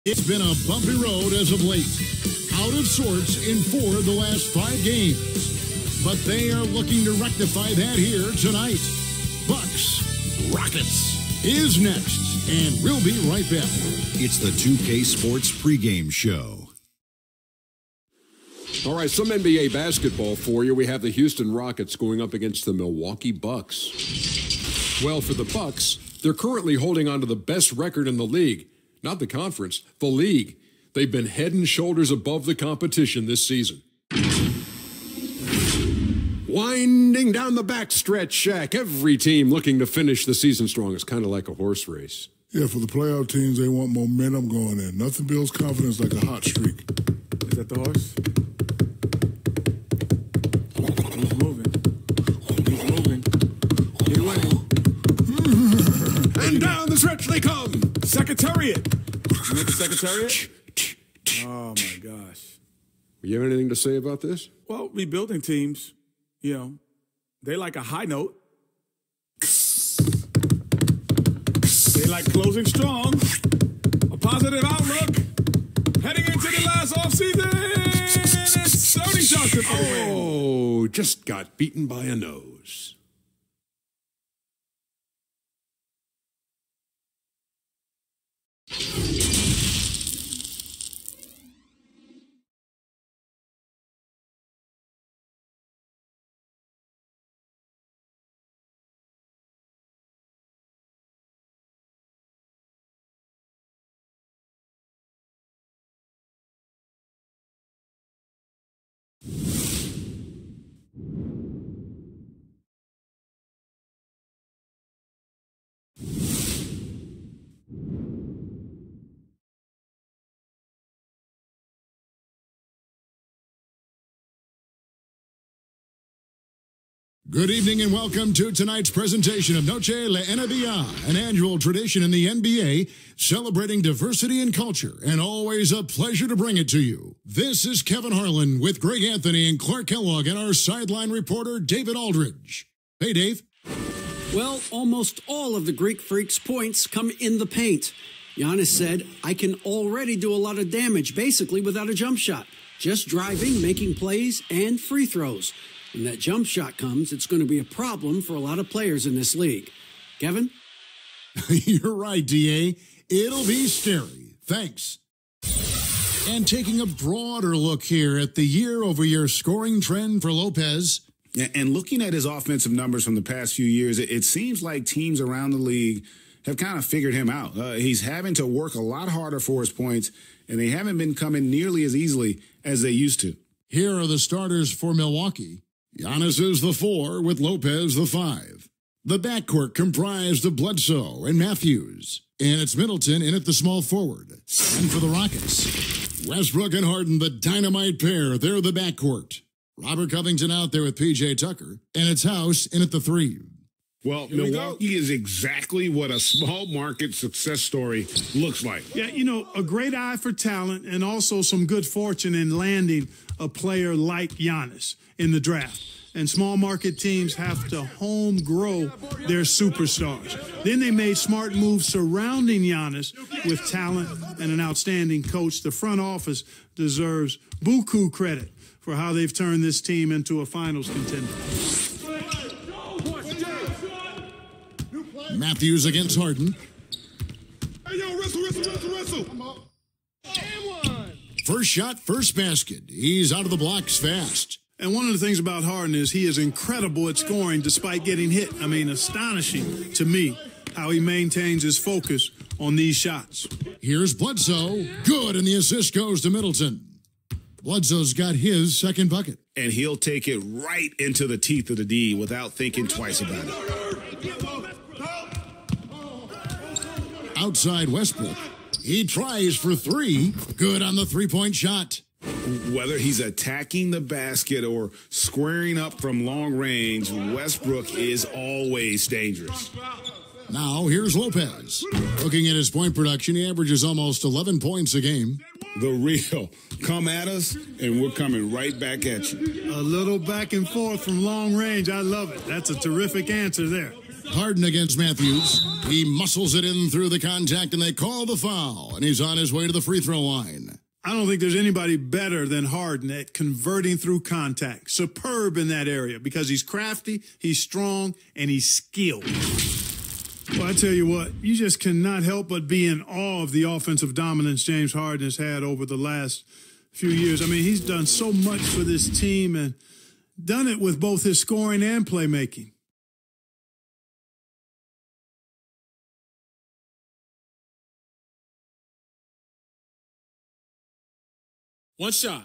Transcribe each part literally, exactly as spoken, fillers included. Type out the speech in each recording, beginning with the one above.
It's been a bumpy road as of late. Out of sorts in four of the last five games. But they are looking to rectify that here tonight. Bucks Rockets is next, and we'll be right back. It's the two K Sports pregame show. All right, some N B A basketball for you. We have the Houston Rockets going up against the Milwaukee Bucks. Well, for the Bucks, they're currently holding on to the best record in the league. Not the conference, the league. They've been head and shoulders above the competition this season. Winding down the backstretch, Shaq. Every team looking to finish the season strong. It's kind of like a horse race. Yeah, for the playoff teams, they want momentum going in. Nothing builds confidence like a hot streak. Is that the horse? He's moving. He's moving. He's winning. And down the stretch they come. Secretariat. You make the Secretariat? Oh, my gosh. You have anything to say about this? Well, rebuilding teams, you know, they like a high note. They like closing strong. A positive outlook. Heading into the last offseason. It's Ernie Johnson. Oh, just got beaten by a nose. Good evening and welcome to tonight's presentation of Noche La N B A, an annual tradition in the N B A celebrating diversity and culture, and always a pleasure to bring it to you. This is Kevin Harlan with Greg Anthony and Clark Kellogg and our sideline reporter David Aldridge. Hey, Dave. Well, almost all of the Greek Freak's points come in the paint. Giannis said, I can already do a lot of damage, basically without a jump shot. Just driving, making plays, and free throws. When that jump shot comes, it's going to be a problem for a lot of players in this league. Kevin? You're right, D A. It'll be scary. Thanks. And taking a broader look here at the year-over-year scoring trend for Lopez. And looking at his offensive numbers from the past few years, it seems like teams around the league have kind of figured him out. Uh, he's having to work a lot harder for his points, and they haven't been coming nearly as easily as they used to. Here are the starters for Milwaukee. Giannis is the four with Lopez the five. The backcourt comprised of Bledsoe and Matthews. And it's Middleton in at the small forward. And for the Rockets, Westbrook and Harden, the dynamite pair. They're the backcourt. Robert Covington out there with P J Tucker. And it's House in at the three. Well, Milwaukee is exactly what a small market success story looks like. Yeah, you know, a great eye for talent and also some good fortune in landing a player like Giannis in the draft. And small market teams have to home grow their superstars. Then they made smart moves surrounding Giannis with talent and an outstanding coach. The front office deserves buku credit for how they've turned this team into a finals contender. Matthews against Harden. Hey, yo, wrestle, wrestle, wrestle, wrestle. First shot, first basket. He's out of the blocks fast. And one of the things about Harden is he is incredible at scoring despite getting hit. I mean, astonishing to me how he maintains his focus on these shots. Here's Bledsoe. Good, and the assist goes to Middleton. Bledsoe's got his second bucket. And he'll take it right into the teeth of the D without thinking twice about it. Outside Westbrook. He tries for three. Good on the three-point shot. Whether he's attacking the basket or squaring up from long range, Westbrook is always dangerous. Now, here's Lopez. Looking at his point production, he averages almost eleven points a game. The real. Come at us, and we're coming right back at you. A little back and forth from long range. I love it. That's a terrific answer there. Harden against Matthews. He muscles it in through the contact, and they call the foul, and he's on his way to the free throw line. I don't think there's anybody better than Harden at converting through contact. Superb in that area because he's crafty, he's strong, and he's skilled. Well, I tell you what, you just cannot help but be in awe of the offensive dominance James Harden has had over the last few years. I mean, he's done so much for this team and done it with both his scoring and playmaking. One shot.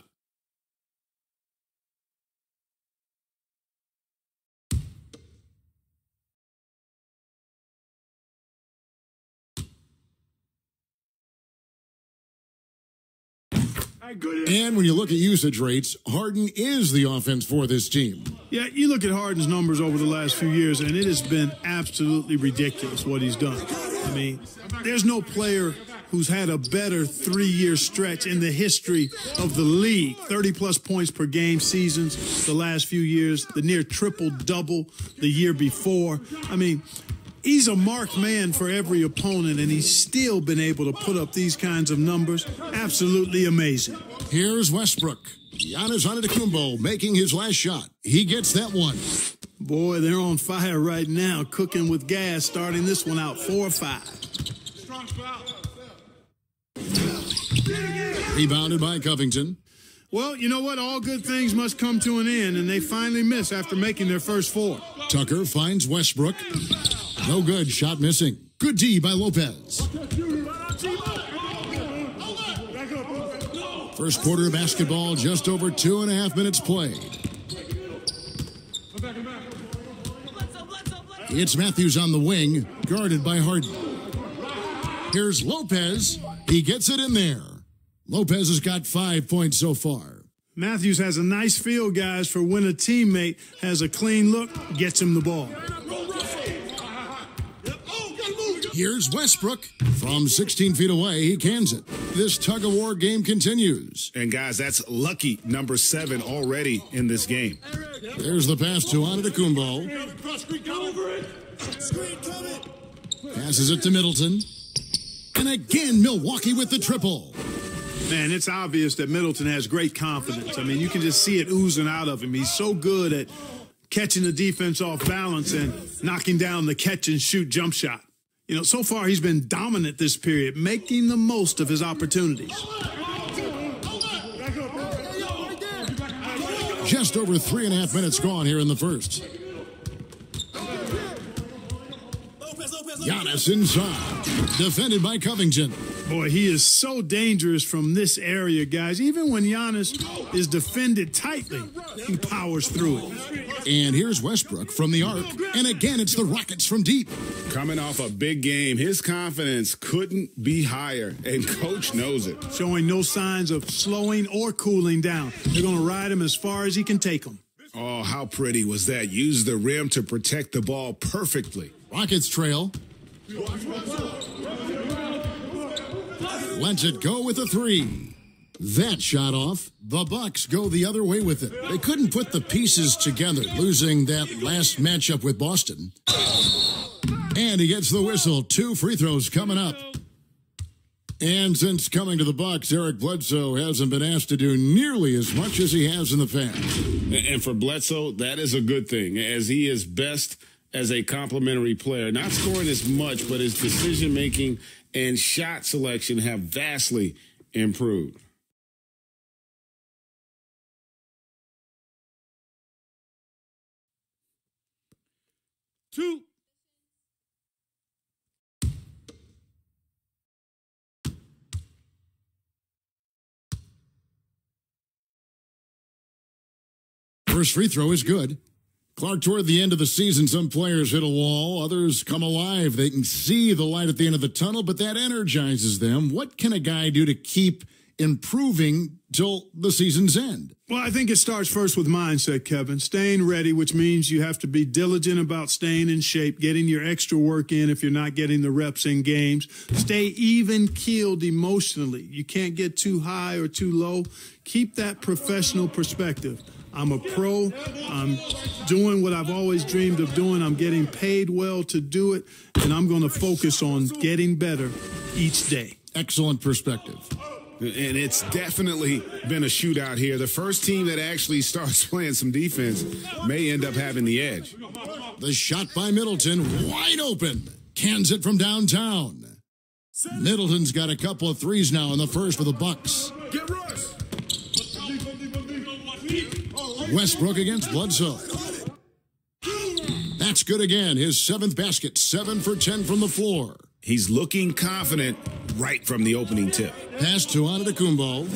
And when you look at usage rates, Harden is the offense for this team. Yeah, you look at Harden's numbers over the last few years, and it has been absolutely ridiculous what he's done. I mean, there's no player who's had a better three-year stretch in the history of the league. thirty-plus points per game seasons the last few years, the near triple-double the year before. I mean, he's a marked man for every opponent, and he's still been able to put up these kinds of numbers. Absolutely amazing. Here's Westbrook. Giannis Antetokounmpo making his last shot. He gets that one. Boy, they're on fire right now, cooking with gas, starting this one out four or five. Rebounded by Covington. Well, you know what? All good things must come to an end, and they finally miss after making their first four. Tucker finds Westbrook. No good. Shot missing. Good D by Lopez. First quarter of basketball, just over two and a half minutes played. It's Matthews on the wing, guarded by Harden. Here's Lopez. He gets it in there. Lopez has got five points so far. Matthews has a nice feel, guys, for when a teammate has a clean look, gets him the ball. Here's Westbrook. From sixteen feet away, he cans it. This tug-of-war game continues. And, guys, that's lucky number seven already in this game. There's the pass to Antetokounmpo. Passes it to Middleton. And again, Milwaukee with the triple. Man, it's obvious that Middleton has great confidence. I mean, you can just see it oozing out of him. He's so good at catching the defense off balance and knocking down the catch-and-shoot jump shot. You know, so far he's been dominant this period, making the most of his opportunities. Just over three and a half minutes gone here in the first. Giannis inside, defended by Covington. Boy, he is so dangerous from this area, guys. Even when Giannis is defended tightly, he powers through it. And here's Westbrook from the arc. And again, it's the Rockets from deep. Coming off a big game, his confidence couldn't be higher, and Coach knows it. Showing no signs of slowing or cooling down. They're going to ride him as far as he can take him. Oh, how pretty was that? Use the rim to protect the ball perfectly. Rockets trail. Lets it go with a three. That shot off. The Bucks go the other way with it. They couldn't put the pieces together, losing that last matchup with Boston. And he gets the whistle. Two free throws coming up. And since coming to the Bucks, Eric Bledsoe hasn't been asked to do nearly as much as he has in the past. And for Bledsoe, that is a good thing, as he is best as a complimentary player. Not scoring as much, but his decision-making and shot selection have vastly improved. Two. First free throw is good. Clark, toward the end of the season, some players hit a wall, others come alive. They can see the light at the end of the tunnel, but that energizes them. What can a guy do to keep improving till the season's end? Well, I think it starts first with mindset, Kevin. Staying ready, which means you have to be diligent about staying in shape, getting your extra work in if you're not getting the reps in games. Stay even-keeled emotionally. You can't get too high or too low. Keep that professional perspective. I'm a pro. I'm doing what I've always dreamed of doing. I'm getting paid well to do it, and I'm going to focus on getting better each day. Excellent perspective. And it's definitely been a shootout here. The first team that actually starts playing some defense may end up having the edge. The shot by Middleton, wide open. Cans it from downtown. Middleton's got a couple of threes now in the first for the Bucks. Westbrook against Bledsoe. That's good again. His seventh basket, seven for ten from the floor. He's looking confident right from the opening tip. Pass to Antetokounmpo.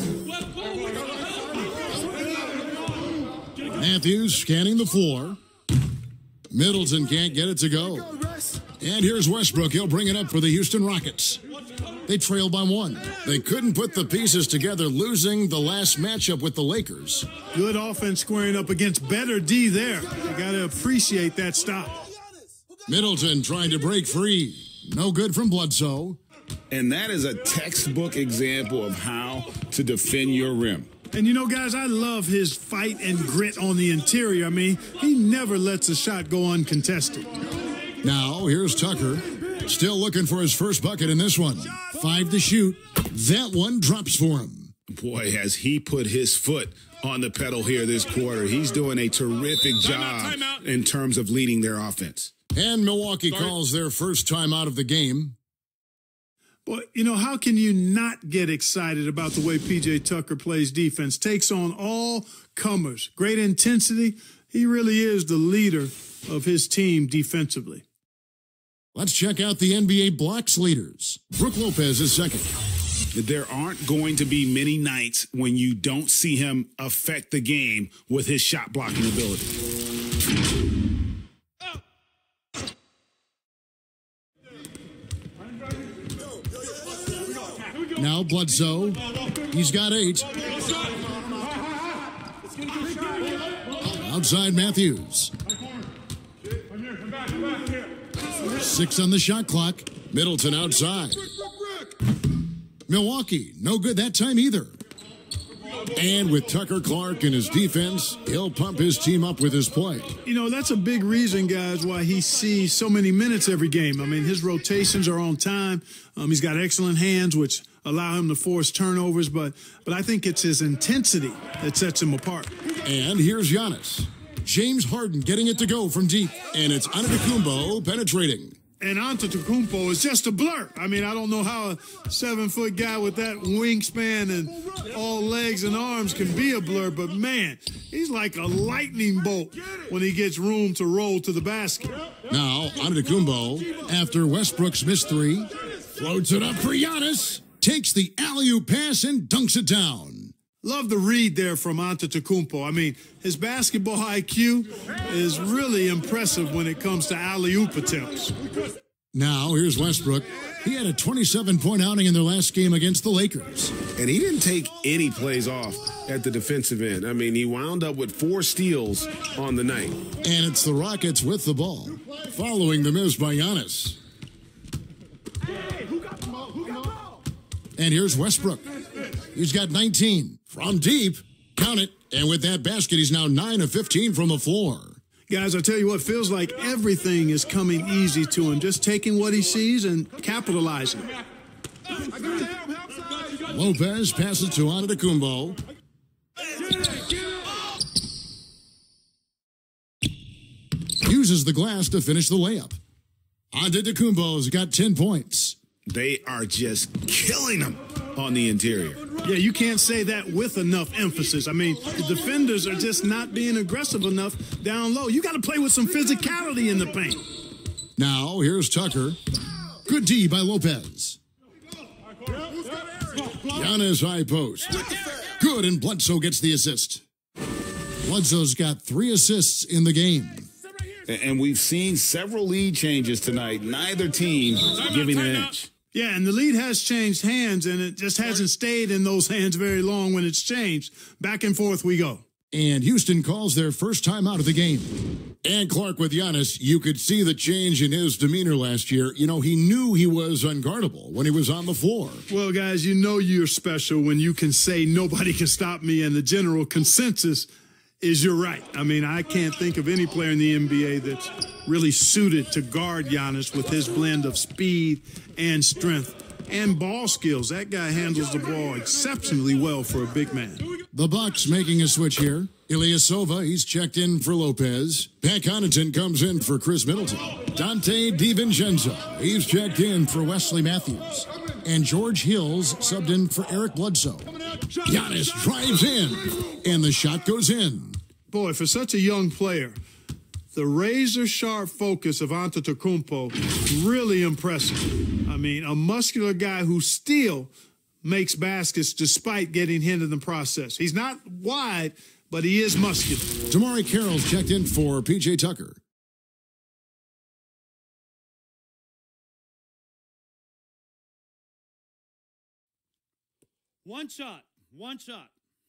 Matthews scanning the floor. Middleton can't get it to go. And here's Westbrook. He'll bring it up for the Houston Rockets. They trail by one. They couldn't put the pieces together, losing the last matchup with the Lakers. Good offense squaring up against better D there. You got to appreciate that stop. Middleton trying to break free. No good from Bledsoe. And that is a textbook example of how to defend your rim. And, you know, guys, I love his fight and grit on the interior. I mean, he never lets a shot go uncontested. Now, here's Tucker. Still looking for his first bucket in this one. Five to shoot. That one drops for him. Boy, has he put his foot on the pedal here this quarter. He's doing a terrific job in terms of leading their offense. And Milwaukee calls their first time out of the game. Well, you know, how can you not get excited about the way P J Tucker plays defense? Takes on all comers. Great intensity. He really is the leader of his team defensively. Let's check out the N B A blocks leaders. Brook Lopez is second. There aren't going to be many nights when you don't see him affect the game with his shot blocking ability. Now Bledsoe. He's got eight. Outside Matthews. Six on the shot clock. Middleton outside. Milwaukee, no good that time either. And with Tucker Clark in his defense, he'll pump his team up with his play. You know, that's a big reason, guys, why he sees so many minutes every game. I mean, his rotations are on time. Um, he's got excellent hands, which allow him to force turnovers. But, but I think it's his intensity that sets him apart. And here's Giannis. James Harden getting it to go from deep. And it's Antetokounmpo penetrating. And Antetokounmpo is just a blur. I mean, I don't know how a seven-foot guy with that wingspan and all legs and arms can be a blur, but, man, he's like a lightning bolt when he gets room to roll to the basket. Now, Antetokounmpo, after Westbrook's missed three, floats it up for Giannis, takes the alley-oop pass and dunks it down. Love the read there from Antetokounmpo. I mean, his basketball I Q is really impressive when it comes to alley-oop attempts. Now, here's Westbrook. He had a twenty-seven point outing in their last game against the Lakers. And he didn't take any plays off at the defensive end. I mean, he wound up with four steals on the night. And it's the Rockets with the ball, following the miss by Giannis. And here's Westbrook. He's got nineteen. From deep, count it, and with that basket, he's now nine of fifteen from the floor. Guys, I tell you what, feels like everything is coming easy to him, just taking what he sees and capitalizing. Lopez passes to Antetokounmpo. Uses the glass to finish the layup. Antetokounmpo's got ten points. They are just killing him on the interior. Yeah, you can't say that with enough emphasis. I mean, the defenders are just not being aggressive enough down low. You got to play with some physicality in the paint. Now, here's Tucker. Good D by Lopez. Giannis high post. Good, and Bledsoe gets the assist. Bledsoe's got three assists in the game. And we've seen several lead changes tonight. Neither team giving an inch. Yeah, and the lead has changed hands, and it just hasn't stayed in those hands very long when it's changed. Back and forth we go. And Houston calls their first time out of the game. And Clark, with Giannis, you could see the change in his demeanor last year. You know, he knew he was unguardable when he was on the floor. Well, guys, you know you're special when you can say nobody can stop me, and the general consensus is you're right. I mean, I can't think of any player in the N B A that's really suited to guard Giannis with his blend of speed and strength and ball skills. That guy handles the ball exceptionally well for a big man. The Bucks making a switch here. Ilyasova, he's checked in for Lopez. Pat Connaughton comes in for Chris Middleton. Dante DiVincenzo, he's checked in for Wesley Matthews. And George Hills subbed in for Eric Bledsoe. Giannis drives in, and the shot goes in. Boy, for such a young player, the razor-sharp focus of Antetokounmpo is really impressive. I mean, a muscular guy who still makes baskets despite getting hit in the process. He's not wide, but he is muscular. Damari Carroll's checked in for P J Tucker. One shot. One shot.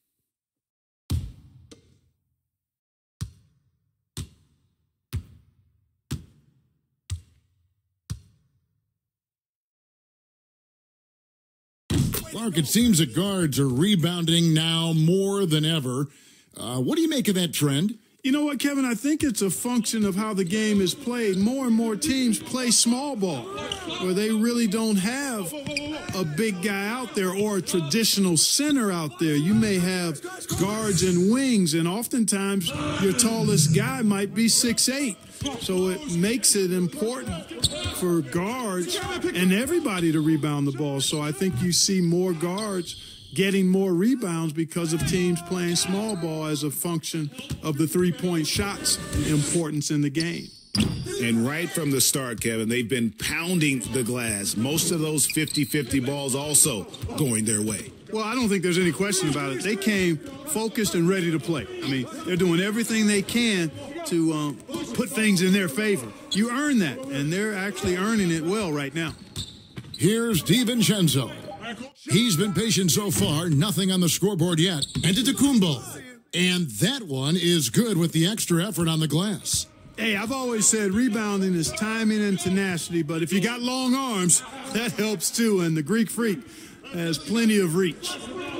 Clark, it seems that guards are rebounding now more than ever. Uh, what do you make of that trend? You know what, Kevin? I think it's a function of how the game is played. More and more teams play small ball, where they really don't have a big guy out there or a traditional center out there. You may have guards and wings, and oftentimes your tallest guy might be six eight. So it makes it important for guards and everybody to rebound the ball. So I think you see more guards getting more rebounds because of teams playing small ball as a function of the three-point shot's importance in the game. And right from the start, Kevin, they've been pounding the glass. Most of those fifty fifty balls also going their way. Well, I don't think there's any question about it. They came focused and ready to play. I mean, they're doing everything they can to um, put things in their favor. You earn that, and they're actually earning it well right now. Here's DiVincenzo. He's been patient so far, nothing on the scoreboard yet. Antetokounmpo. And that one is good with the extra effort on the glass. Hey, I've always said rebounding is timing and tenacity, but if you got long arms, that helps too, and the Greek Freak has plenty of reach.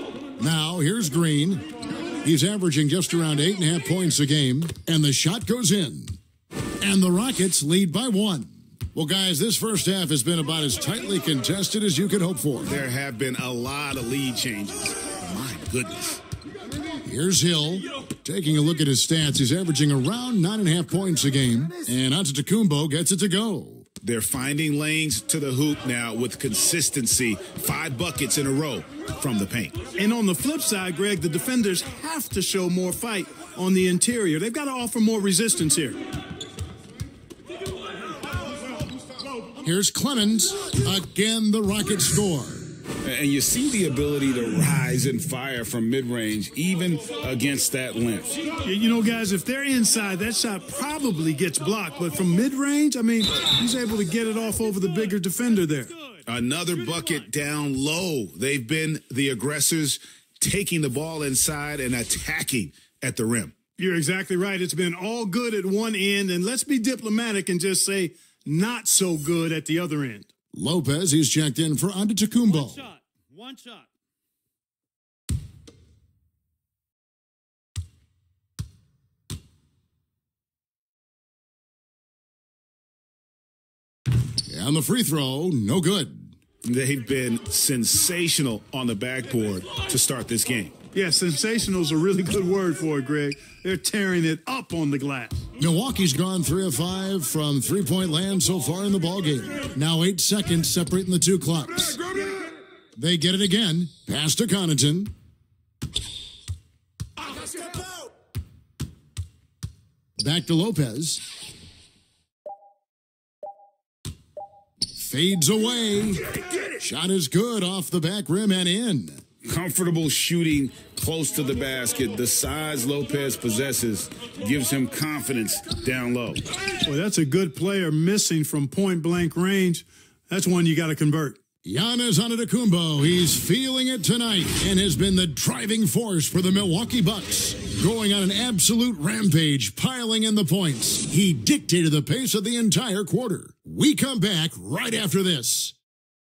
Now, here's Green. He's averaging just around eight and a half points a game, and the shot goes in. And the Rockets lead by one. Well, guys, this first half has been about as tightly contested as you could hope for. There have been a lot of lead changes. My goodness. Here's Hill. Taking a look at his stats, he's averaging around nine and a half points a game, and Antetokounmpo gets it to go. They're finding lanes to the hoop now with consistency. Five buckets in a row from the paint. And on the flip side, Greg, the defenders have to show more fight on the interior. They've got to offer more resistance here. Here's Clemens. Again, the Rockets score. And you see the ability to rise and fire from mid-range, even against that length. You know, guys, if they're inside, that shot probably gets blocked. But from mid-range, I mean, he's able to get it off over the bigger defender there. Another bucket down low. They've been the aggressors, taking the ball inside and attacking at the rim. You're exactly right. It's been all good at one end, and let's be diplomatic and just say not so good at the other end. Lopez, he's checked in for Antetokounmpo. One shot. One shot. And the free throw, no good. They've been sensational on the backboard to start this game. Yeah, sensational is a really good word for it, Greg. They're tearing it up on the glass. Milwaukee's gone three of five from three-point land so far in the ballgame. Now eight seconds separating the two clubs. They get it again. Pass to Connaughton. Back to Lopez. Fades away. Shot is good off the back rim and in. Comfortable shooting close to the basket. The size Lopez possesses gives him confidence down low. Well, that's a good player missing from point-blank range. That's one you got to convert. Giannis Antetokounmpo, he's feeling it tonight and has been the driving force for the Milwaukee Bucks. Going on an absolute rampage, piling in the points. He dictated the pace of the entire quarter. We come back right after this.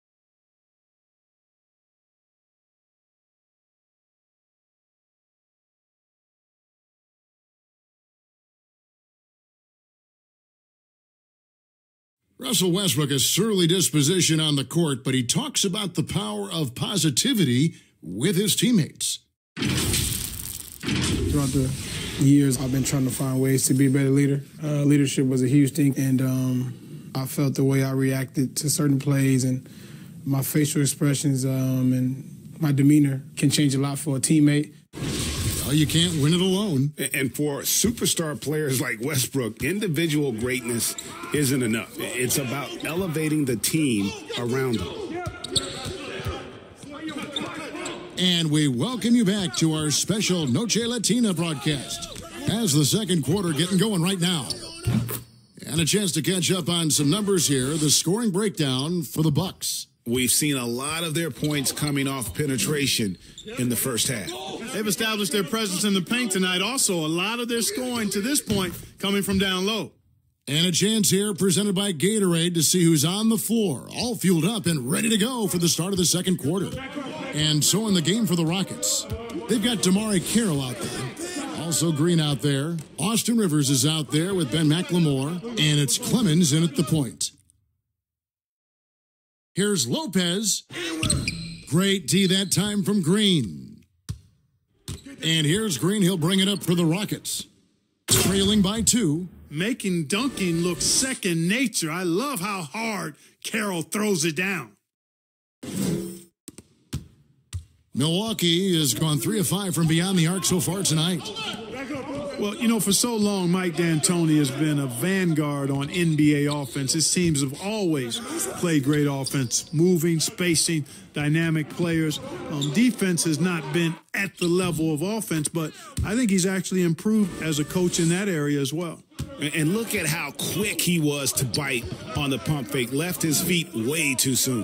Russell Westbrook has surly disposition on the court, but he talks about the power of positivity with his teammates. Throughout the years, I've been trying to find ways to be a better leader. Uh, leadership was a huge thing, and um, I felt the way I reacted to certain plays and my facial expressions um, and my demeanor can change a lot for a teammate. Well, you can't win it alone. And for superstar players like Westbrook, individual greatness isn't enough. It's about elevating the team around them. And we welcome you back to our special Noche Latina broadcast. As the second quarter getting going right now. And a chance to catch up on some numbers here. The scoring breakdown for the Bucks. We've seen a lot of their points coming off penetration in the first half. They've established their presence in the paint tonight. Also, a lot of their scoring to this point coming from down low. And a chance here presented by Gatorade to see who's on the floor, all fueled up and ready to go for the start of the second quarter. And so in the game for the Rockets, they've got Damari Carroll out there. Also Green out there. Austin Rivers is out there with Ben McLemore. And it's Clemens in at the point. Here's Lopez. Great D that time from Green. And here's Green. He'll bring it up for the Rockets. Trailing by two. Making dunking look second nature. I love how hard Carroll throws it down. Milwaukee has gone three of five from beyond the arc so far tonight. Well, you know, for so long, Mike D'Antoni has been a vanguard on N B A offense. His teams have always played great offense, moving, spacing, dynamic players. Um, defense has not been at the level of offense, but I think he's actually improved as a coach in that area as well. And look at how quick he was to bite on the pump fake. Left his feet way too soon.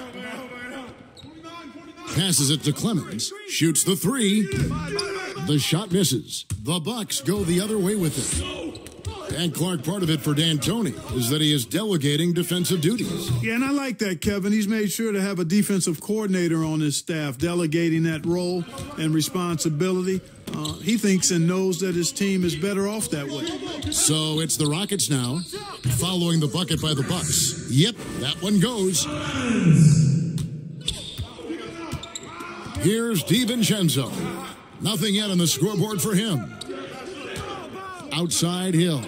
Passes it to Clemens. Shoots the three. The shot misses. The Bucks go the other way with it. And Clark, part of it for D'Antoni is that he is delegating defensive duties. Yeah, and I like that, Kevin. He's made sure to have a defensive coordinator on his staff, delegating that role and responsibility. Uh, he thinks and knows that his team is better off that way. So it's the Rockets now, following the bucket by the Bucks. Yep, that one goes. Here's DiVincenzo. Nothing yet on the scoreboard for him. Outside Hill.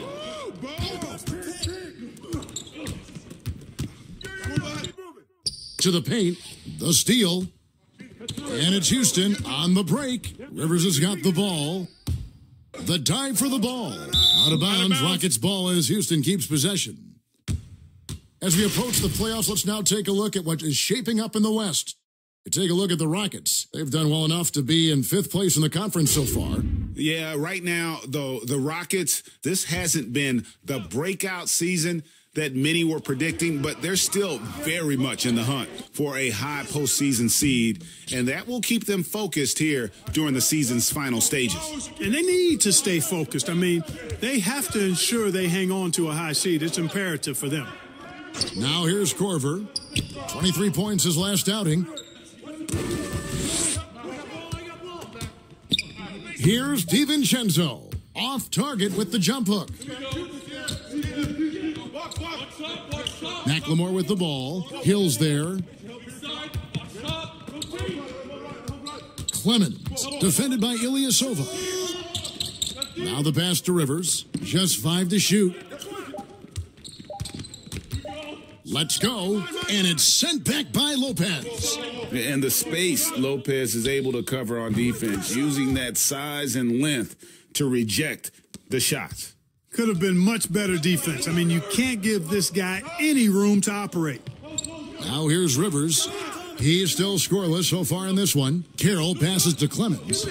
To the paint, the steal. And it's Houston on the break. Rivers has got the ball. The dive for the ball. Out of bounds, Rockets ball as Houston keeps possession. As we approach the playoffs, let's now take a look at what is shaping up in the West. Take a look at the Rockets. They've done well enough to be in fifth place in the conference so far. Yeah, right now, though, the Rockets, this hasn't been the breakout season that many were predicting, but they're still very much in the hunt for a high postseason seed, and that will keep them focused here during the season's final stages. And they need to stay focused. I mean, they have to ensure they hang on to a high seed. It's imperative for them. Now here's Korver. twenty-three points his last outing. Here's DiVincenzo, off target with the jump hook. McLemore with the ball. Hill's there. Clemens, defended by Ilyasova. Now the pass to Rivers. Just five to shoot. Let's go. And it's sent back by Lopez. And the space Lopez is able to cover on defense, using that size and length to reject the shots. Could have been much better defense. I mean, you can't give this guy any room to operate. Now here's Rivers. He's still scoreless so far in this one. Carroll passes to Clemens.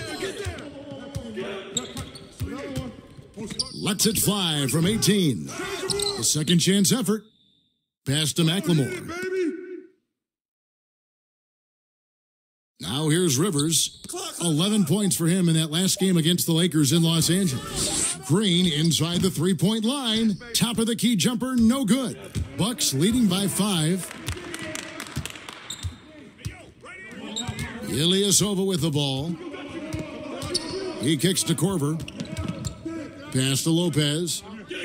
Lets it fly from eighteen. A second chance effort. Pass to McLemore. Now here's Rivers. eleven points for him in that last game against the Lakers in Los Angeles. Green inside the three-point line. Top of the key jumper, no good. Bucks leading by five. Ilyasova with the ball. He kicks to Korver. Pass to Lopez.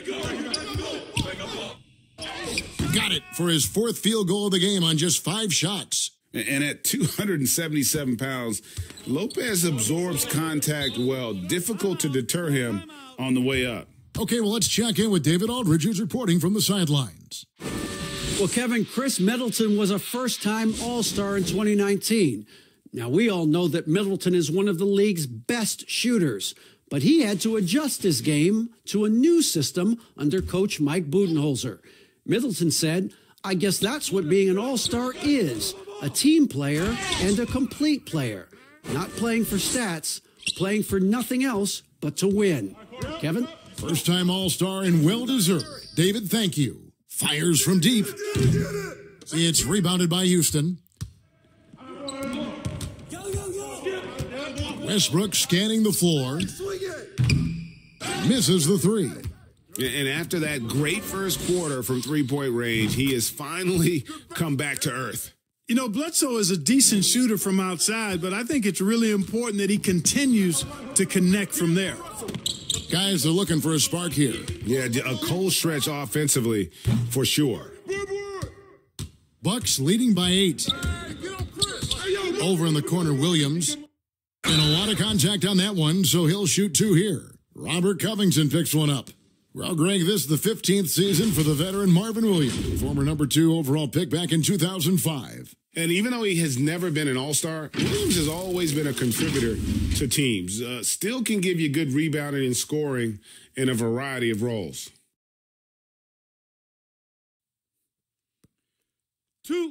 Got it for his fourth field goal of the game on just five shots. And at two hundred seventy-seven pounds, Lopez absorbs contact well. Difficult to deter him on the way up. Okay, well, let's check in with David Aldridge, who's reporting from the sidelines. Well, Kevin, Chris Middleton was a first-time All-Star in twenty nineteen. Now, we all know that Middleton is one of the league's best shooters, but he had to adjust his game to a new system under Coach Mike Budenholzer. Middleton said, "I guess that's what being an all-star is, a team player and a complete player. Not playing for stats, playing for nothing else but to win." Kevin? First-time all-star and well-deserved. David, thank you. Fires from deep. It's rebounded by Houston. Westbrook scanning the floor. Misses the three. And after that great first quarter from three-point range, he has finally come back to earth. You know, Bledsoe is a decent shooter from outside, but I think it's really important that he continues to connect from there. Guys are looking for a spark here. Yeah, a cold stretch offensively, for sure. Bucks leading by eight. Over in the corner, Williams. And a lot of contact on that one, so he'll shoot two here. Robert Covington picks one up. Well, Greg, this is the fifteenth season for the veteran Marvin Williams, former number two overall pick back in two thousand five. And even though he has never been an all-star, Williams has always been a contributor to teams. Uh, still can give you good rebounding and scoring in a variety of roles. Two.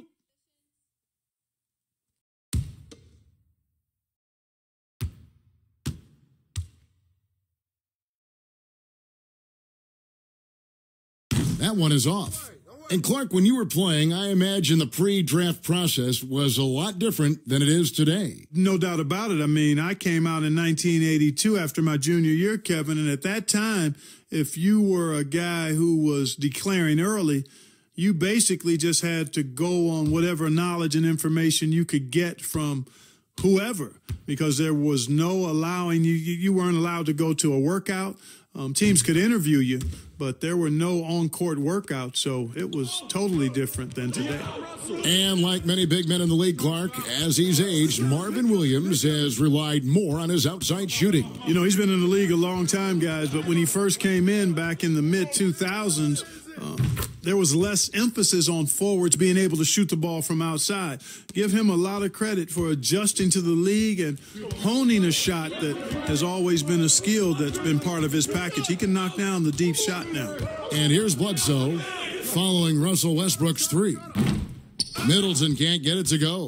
That one is off. And Clark, when you were playing, I imagine the pre-draft process was a lot different than it is today. No doubt about it. I mean, I came out in nineteen eighty-two after my junior year, Kevin, and at that time, if you were a guy who was declaring early, you basically just had to go on whatever knowledge and information you could get from whoever, because there was no allowing you, you weren't allowed to go to a workout. Um, teams could interview you, but there were no on-court workouts, so it was totally different than today. And like many big men in the league, Clark, as he's aged, Marvin Williams has relied more on his outside shooting. You know, he's been in the league a long time, guys, but when he first came in back in the mid two thousands, um, there was less emphasis on forwards being able to shoot the ball from outside. Give him a lot of credit for adjusting to the league and honing a shot that has always been a skill that's been part of his package. He can knock down the deep shot now. And here's Bledsoe following Russell Westbrook's three. Middleton can't get it to go.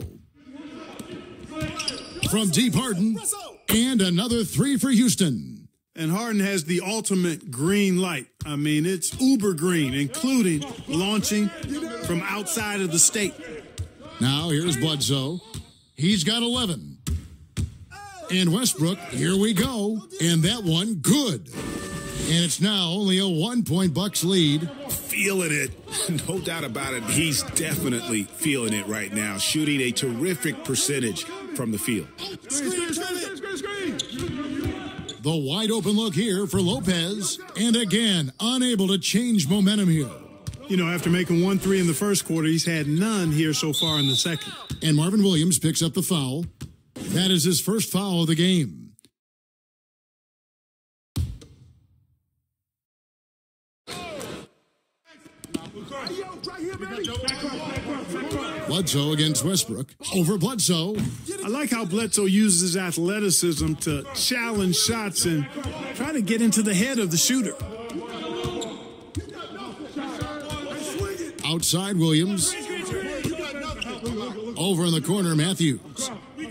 From deep, Harden, and another three for Houston. And Harden has the ultimate green light. I mean, it's uber green, including launching from outside of the state. Now here's Bledsoe. He's got eleven. And Westbrook, here we go. And that one, good. And it's now only a one-point Bucks lead. Feeling it. No doubt about it. He's definitely feeling it right now. Shooting a terrific percentage from the field. Screen, screen, screen, screen. The wide open look here for Lopez. And again, unable to change momentum here. You know, after making one three in the first quarter, he's had none here so far in the second. And Marvin Williams picks up the foul. That is his first foul of the game. Bledsoe against Westbrook. Over Bledsoe. I like how Bledsoe uses his athleticism to challenge shots and try to get into the head of the shooter. Outside Williams. Over in the corner, Matthews.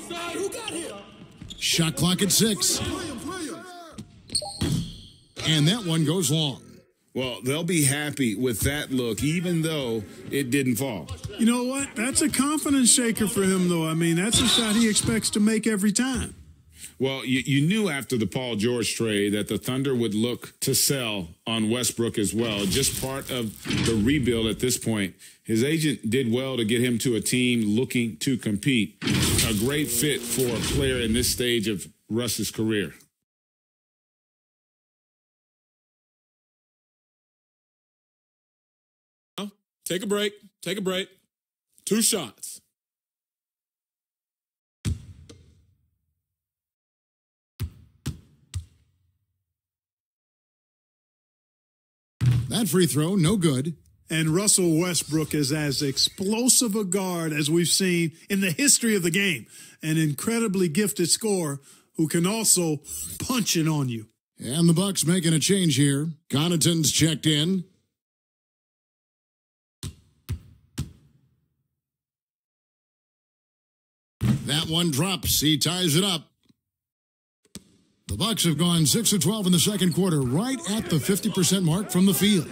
Shot clock at six. And that one goes long. Well, they'll be happy with that look, even though it didn't fall. You know what? That's a confidence shaker for him, though. I mean, that's a shot he expects to make every time. Well, you, you knew after the Paul George trade that the Thunder would look to sell on Westbrook as well, just part of the rebuild at this point. His agent did well to get him to a team looking to compete. A great fit for a player in this stage of Russ's career. Take a break. Take a break. Two shots. That free throw, no good. And Russell Westbrook is as explosive a guard as we've seen in the history of the game. An incredibly gifted scorer who can also punch it on you. And the Bucks making a change here. Connaughton's checked in. That one drops. He ties it up. The Bucks have gone six of twelve in the second quarter, right at the fifty percent mark from the field.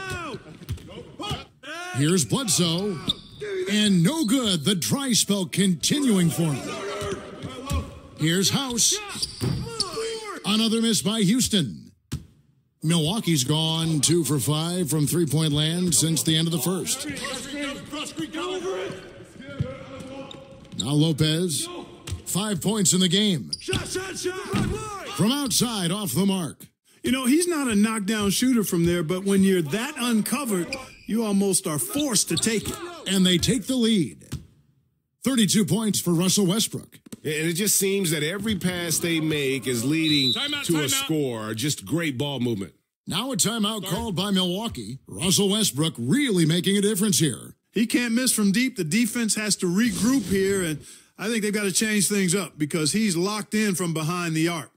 Here's Bledsoe. And no good. The dry spell continuing for him. Here's House. Another miss by Houston. Milwaukee's gone two for five from three-point land since the end of the first. Now Lopez, five points in the game. From outside, off the mark. You know, he's not a knockdown shooter from there, but when you're that uncovered, you almost are forced to take it. And they take the lead. thirty-two points for Russell Westbrook. And it just seems that every pass they make is leading Timeout, to a timeout. score. Just great ball movement. Now a timeout called by Milwaukee. Russell Westbrook really making a difference here. He can't miss from deep. The defense has to regroup here, and I think they've got to change things up because he's locked in from behind the arc.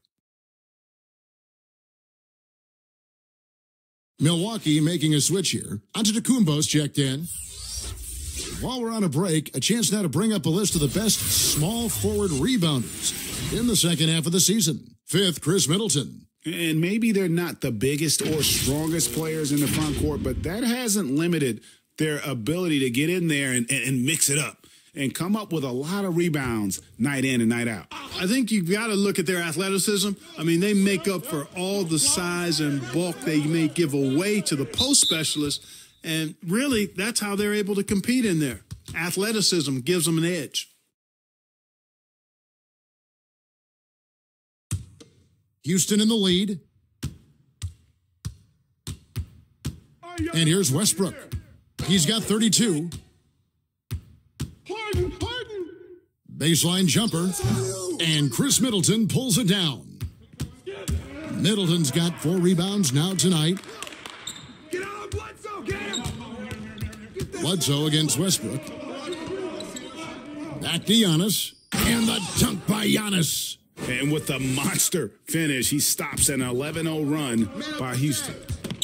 Milwaukee making a switch here. Antetokounmpo's checked in. While we're on a break, a chance now to bring up a list of the best small forward rebounders in the second half of the season. Fifth, Chris Middleton. And maybe they're not the biggest or strongest players in the front court, but that hasn't limited their ability to get in there and, and, and mix it up and come up with a lot of rebounds night in and night out. I think you've got to look at their athleticism. I mean, they make up for all the size and bulk they may give away to the post specialists. And really, that's how they're able to compete in there. Athleticism gives them an edge. Houston in the lead. And here's Westbrook. He's got thirty-two. Baseline jumper. And Chris Middleton pulls it down. Middleton's got four rebounds now tonight. Bledsoe against Westbrook. Back to Giannis. And the dunk by Giannis. And with the monster finish, he stops an eleven oh run by Houston.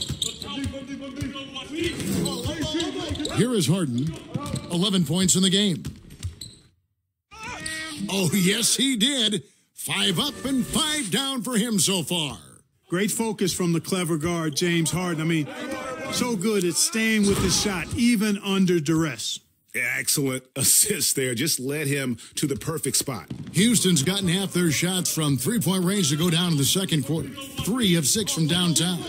Here is Harden. eleven points in the game. Oh, yes, he did. Five up and five down for him so far. Great focus from the clever guard, James Harden. I mean, so good at staying with his shot, even under duress. Excellent assist there. Just led him to the perfect spot. Houston's gotten half their shots from three-point range to go down in the second quarter. Three of six from downtown.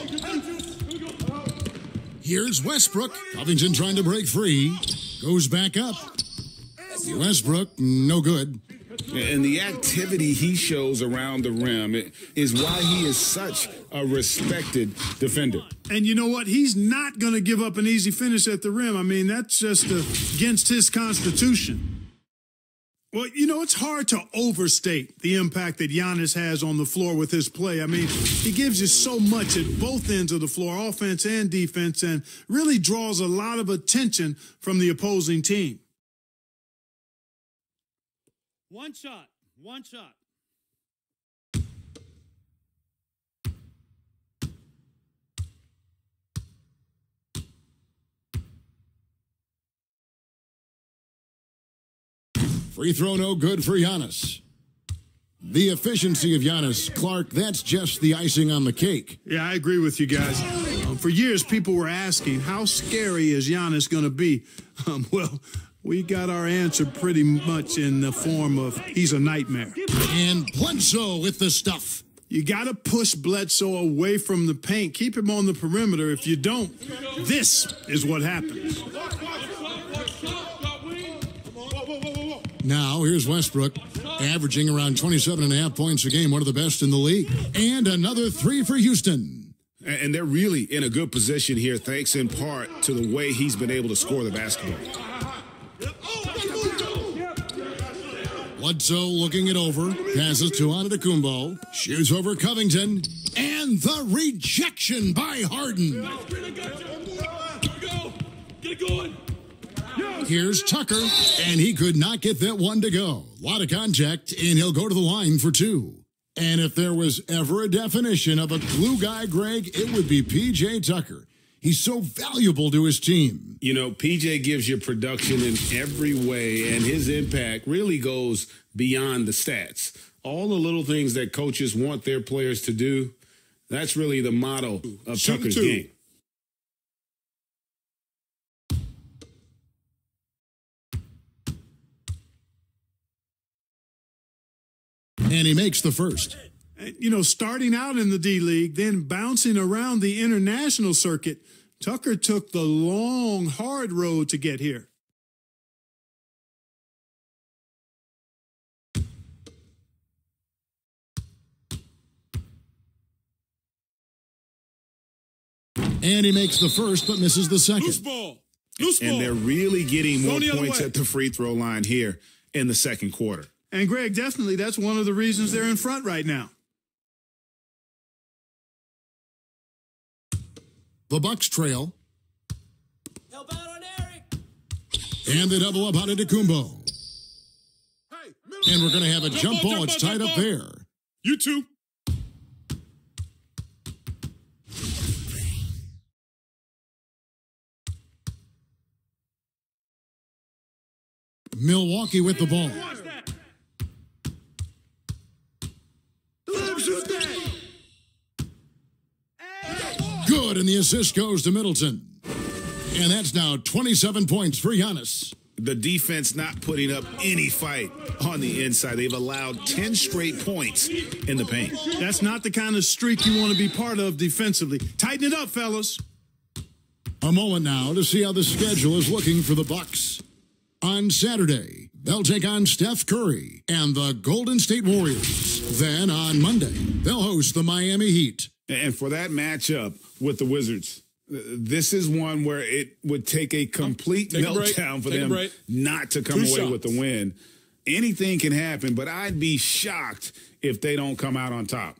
Here's Westbrook. Covington trying to break free. Goes back up. Westbrook, no good. And the activity he shows around the rim is why he is such a respected defender. And you know what? He's not going to give up an easy finish at the rim. I mean, that's just uh, against his constitution. Well, you know, it's hard to overstate the impact that Giannis has on the floor with his play. I mean, he gives you so much at both ends of the floor, offense and defense, and really draws a lot of attention from the opposing team. One shot. One shot. Free throw no good for Giannis. The efficiency of Giannis, Clark, that's just the icing on the cake. Yeah, I agree with you guys. Uh, for years, people were asking, how scary is Giannis going to be? Um, well, we got our answer pretty much in the form of he's a nightmare. And Bledsoe with the stuff. You got to push Bledsoe away from the paint. Keep him on the perimeter. If you don't, this is what happens. Now, here's Westbrook, averaging around twenty-seven and a half points a game, one of the best in the league. And another three for Houston. And they're really in a good position here, thanks in part to the way he's been able to score the basketball. Bledsoe looking it over, passes to Antetokounmpo, shoots over Covington, and the rejection by Harden. Here's Tucker, and he could not get that one to go. A lot of contact, and he'll go to the line for two. And if there was ever a definition of a glue guy, Greg, it would be P J Tucker. He's so valuable to his team. You know, P J gives you production in every way, and his impact really goes beyond the stats. All the little things that coaches want their players to do, that's really the motto of Shoot Tucker's two. game. And he makes the first. You know, starting out in the D-League, then bouncing around the international circuit, Tucker took the long, hard road to get here. And he makes the first, but misses the second. Loose ball. Loose ball. And they're really getting more Go the other points way. at the free throw line here in the second quarter. And, Greg, definitely that's one of the reasons they're in front right now. The Bucks trail. Help out on Eric. And they double up on Antetokounmpo. Hey, And we're going to have a jump ball. It's tied up there. You two. Milwaukee with the ball. Watch that. Good, and the assist goes to Middleton. And that's now twenty-seven points for Giannis. The defense not putting up any fight on the inside. They've allowed ten straight points in the paint. That's not the kind of streak you want to be part of defensively. Tighten it up, fellas. A moment now to see how the schedule is looking for the Bucks. On Saturday, they'll take on Steph Curry and the Golden State Warriors. Then on Monday, they'll host the Miami Heat. And for that matchup with the Wizards, this is one where it would take a complete Take a break. meltdown for Take a them break. not to come Two away shots. with the win. Anything can happen, but I'd be shocked if they don't come out on top.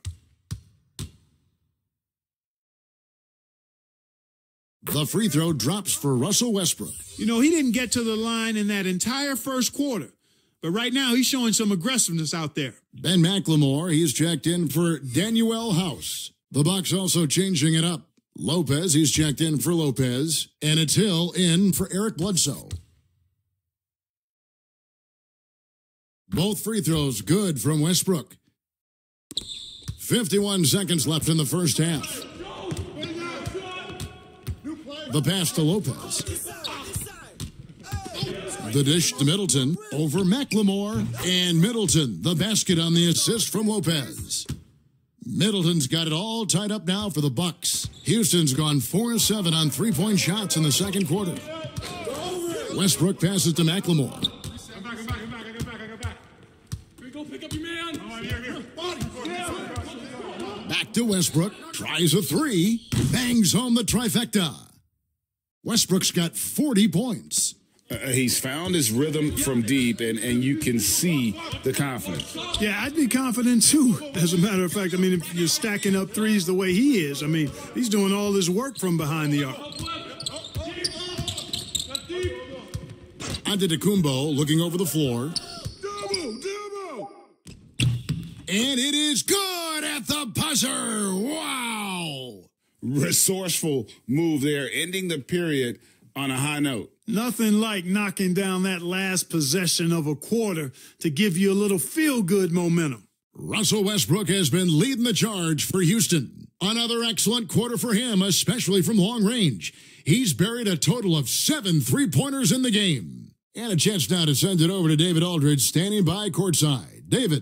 The free throw drops for Russell Westbrook. You know, he didn't get to the line in that entire first quarter. But right now, he's showing some aggressiveness out there. Ben McLemore, he's checked in for Danuel House. The Bucks also changing it up. Lopez, he's checked in for Lopez. And it's Hill in for Eric Bledsoe. Both free throws good from Westbrook. fifty-one seconds left in the first half. The pass to Lopez. The dish to Middleton over McLemore. And Middleton, the basket on the assist from Lopez. Middleton's got it all tied up now for the Bucks. Houston's gone four of seven on three-point shots in the second quarter. Westbrook passes to McLemore. Come back, come back, come back, come back, come back. Here we go, pick up your man. Back to Westbrook. Tries a three. Bangs home the trifecta. Westbrook's got forty points. Uh, he's found his rhythm from deep, and, and you can see the confidence. Yeah, I'd be confident too. As a matter of fact, I mean, if you're stacking up threes the way he is, I mean, he's doing all this work from behind the arc. Antetokounmpo looking over the floor. Double, double. And it is good at the buzzer. Wow. Resourceful move there, ending the period on a high note. Nothing like knocking down that last possession of a quarter to give you a little feel-good momentum. Russell Westbrook has been leading the charge for Houston. Another excellent quarter for him, especially from long range. He's buried a total of seven three-pointers in the game. And a chance now to send it over to David Aldridge, standing by courtside. David.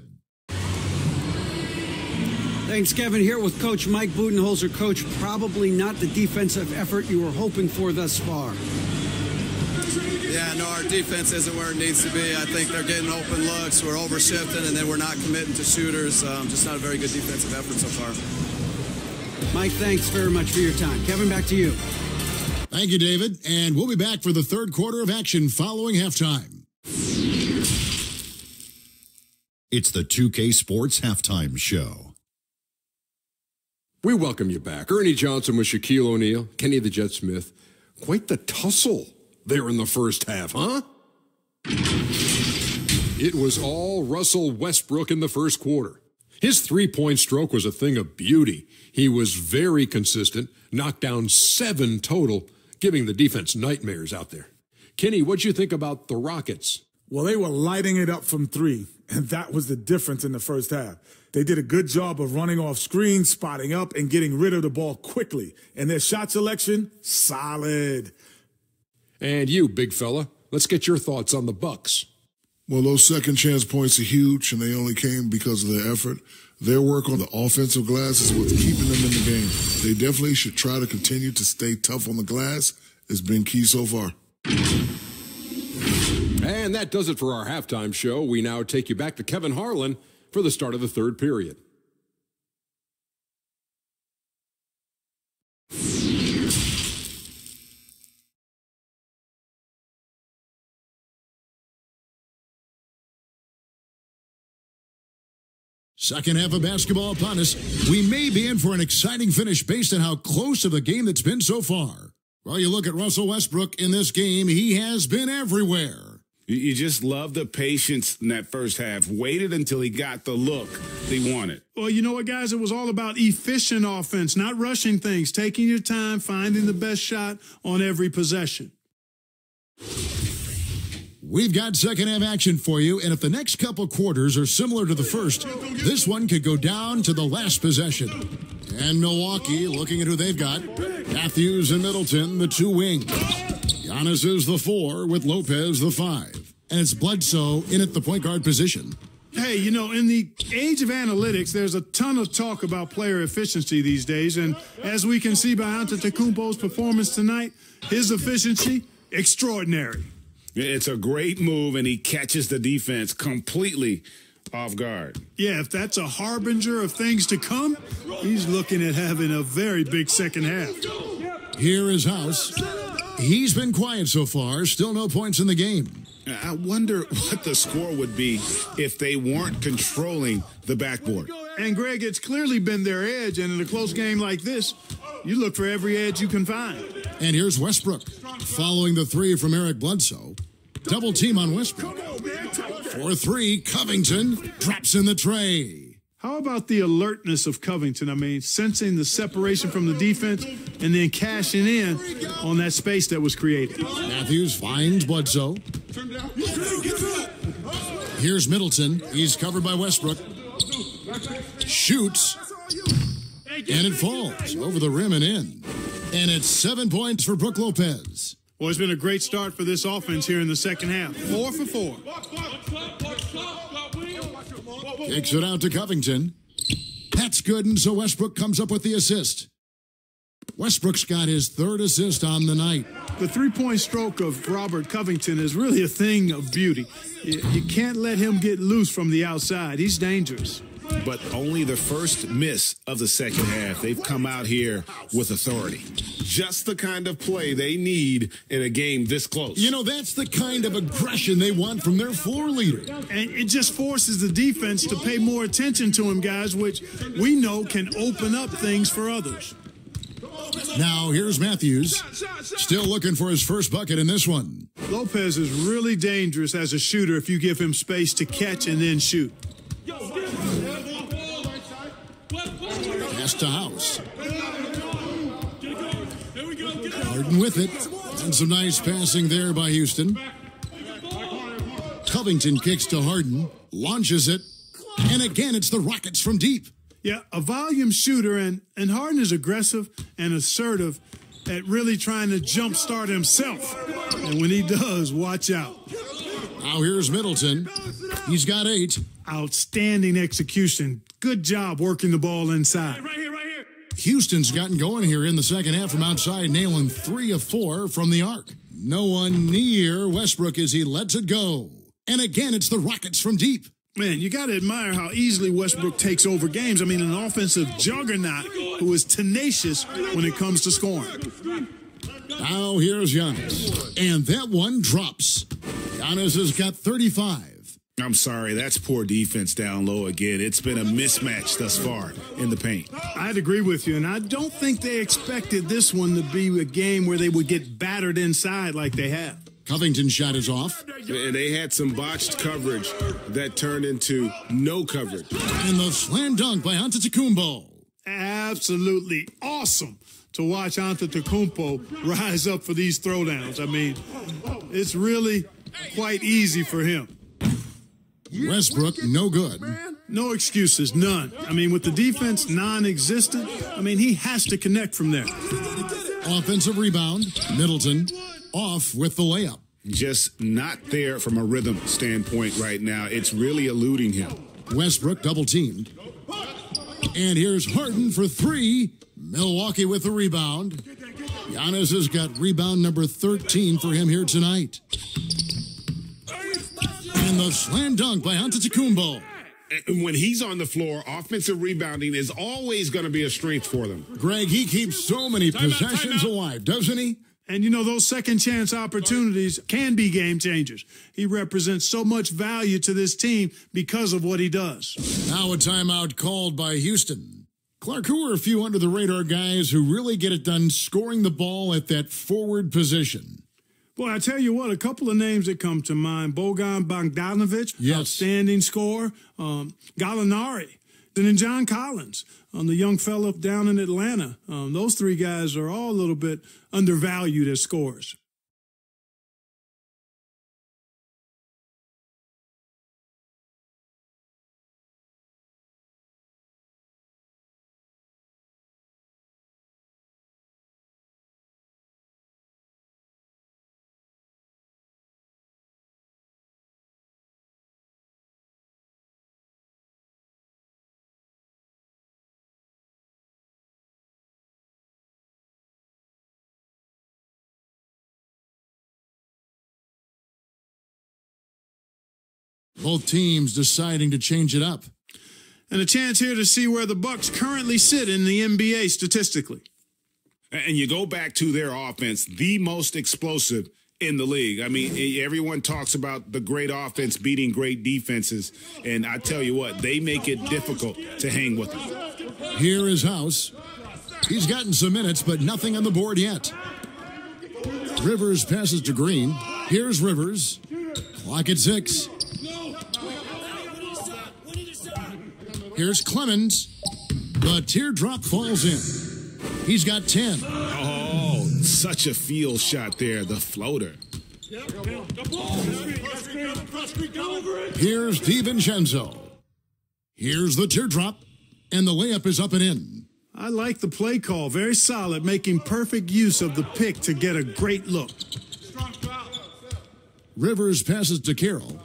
Thanks, Kevin. Here with Coach Mike Budenholzer. Coach, probably not the defensive effort you were hoping for thus far. Yeah, no, our defense isn't where it needs to be. I think they're getting open looks. We're overshifting, and then we're not committing to shooters. Um, just not a very good defensive effort so far. Mike, thanks very much for your time. Kevin, back to you. Thank you, David. And we'll be back for the third quarter of action following halftime. It's the two K Sports Halftime Show. We welcome you back. Ernie Johnson with Shaquille O'Neal, Kenny the Jet Smith. Quite the tussle there in the first half, huh? It was all Russell Westbrook in the first quarter. His three-point stroke was a thing of beauty. He was very consistent, knocked down seven total, giving the defense nightmares out there. Kenny, what'd you think about the Rockets? Well, they were lighting it up from three, and that was the difference in the first half. They did a good job of running off screens, spotting up, and getting rid of the ball quickly. And their shot selection, solid. And you, big fella, let's get your thoughts on the Bucks. Well, those second chance points are huge, and they only came because of their effort. Their work on the offensive glass is what's keeping them in the game. They definitely should try to continue to stay tough on the glass. It's been key so far. And that does it for our halftime show. We now take you back to Kevin Harlan for the start of the third period. Second half of basketball upon us. We may be in for an exciting finish based on how close of the game that's been so far. Well, you look at Russell Westbrook in this game, he has been everywhere. You just love the patience in that first half. Waited until he got the look he wanted. Well, you know what, guys? It was all about efficient offense, not rushing things, taking your time, finding the best shot on every possession. We've got second half action for you, and if the next couple quarters are similar to the first, this one could go down to the last possession. And Milwaukee, looking at who they've got, Matthews and Middleton, the two wings. Giannis is the four with Lopez the five. And it's Bledsoe in at the point guard position. Hey, you know, in the age of analytics, there's a ton of talk about player efficiency these days. And as we can see by Antetokounmpo's performance tonight, his efficiency, extraordinary. It's a great move, and he catches the defense completely off guard. Yeah, if that's a harbinger of things to come, he's looking at having a very big second half. Here is House. He's been quiet so far, still no points in the game. I wonder what the score would be if they weren't controlling the backboard. And, Greg, it's clearly been their edge, and in a close game like this, you look for every edge you can find. And here's Westbrook, following the three from Eric Bledsoe. Double team on Westbrook. For three, Covington drops in the tray. How about the alertness of Covington? I mean, sensing the separation from the defense and then cashing in on that space that was created. Matthews finds Bledsoe. Here's Middleton. He's covered by Westbrook. Shoots. And it falls over the rim and in. And it's seven points for Brook Lopez. Well, it's been a great start for this offense here in the second half. Four for four. Kicks it out to Covington. That's good, and so Westbrook comes up with the assist. Westbrook's got his third assist on the night. The three-point stroke of Robert Covington is really a thing of beauty. You can't let him get loose from the outside. He's dangerous. But only the first miss of the second half. They've come out here with authority. Just the kind of play they need in a game this close. You know, that's the kind of aggression they want from their floor leader. And it just forces the defense to pay more attention to him, guys, which we know can open up things for others. Now, here's Matthews, still looking for his first bucket in this one. Lopez is really dangerous as a shooter if you give him space to catch and then shoot. Pass to House. Harden with it. And some nice passing there by Houston. Covington kicks to Harden, launches it, and again it's the Rockets from deep. Yeah, a volume shooter, and, and Harden is aggressive and assertive at really trying to jumpstart himself. And when he does, watch out. Now here's Middleton. He's got eight. Outstanding execution. Good job working the ball inside. Right here, right here. Houston's gotten going here in the second half from outside, nailing three of four from the arc. No one near Westbrook as he lets it go. And again, it's the Rockets from deep. Man, you got to admire how easily Westbrook takes over games. I mean, an offensive juggernaut who is tenacious when it comes to scoring. Now here's Giannis. And that one drops. Giannis has got thirty-five. I'm sorry, that's poor defense down low again. It's been a mismatch thus far in the paint. I'd agree with you, and I don't think they expected this one to be a game where they would get battered inside like they have. Covington's shot is off. And they had some botched coverage that turned into no coverage. And the slam dunk by Antetokounmpo. Absolutely awesome to watch Antetokounmpo rise up for these throwdowns. I mean, it's really quite easy for him. Westbrook, no good. No excuses, none. I mean, with the defense non-existent, I mean, he has to connect from there. Offensive rebound, Middleton off with the layup. Just not there from a rhythm standpoint right now. It's really eluding him. Westbrook double teamed. And here's Harden for three. Milwaukee with the rebound. Giannis has got rebound number thirteen for him here tonight. And the slam dunk by Antetokounmpo. When he's on the floor, offensive rebounding is always going to be a strength for them. Greg, he keeps so many time possessions out, alive, doesn't he? And, you know, those second chance opportunities can be game changers. He represents so much value to this team because of what he does. Now a timeout called by Houston. Clark, who are a few under the radar guys who really get it done scoring the ball at that forward position? Boy, I tell you what, a couple of names that come to mind. Bojan Bogdanovic, yes. Outstanding scorer. Um, Gallinari, and then John Collins, um, the young fellow down in Atlanta. Um, those three guys are all a little bit undervalued as scorers. Both teams deciding to change it up. And a chance here to see where the Bucks currently sit in the N B A statistically. And you go back to their offense, the most explosive in the league. I mean, everyone talks about the great offense beating great defenses. And I tell you what, they make it difficult to hang with them. Here is House. He's gotten some minutes, but nothing on the board yet. Rivers passes to Green. Here's Rivers. Clock at six. Here's Clemens. The teardrop falls in. He's got ten. Oh, such a field shot there, the floater. Here's DiVincenzo. Here's the teardrop, and the layup is up and in. I like the play call. Very solid, making perfect use of the pick to get a great look. Rivers passes to Carroll.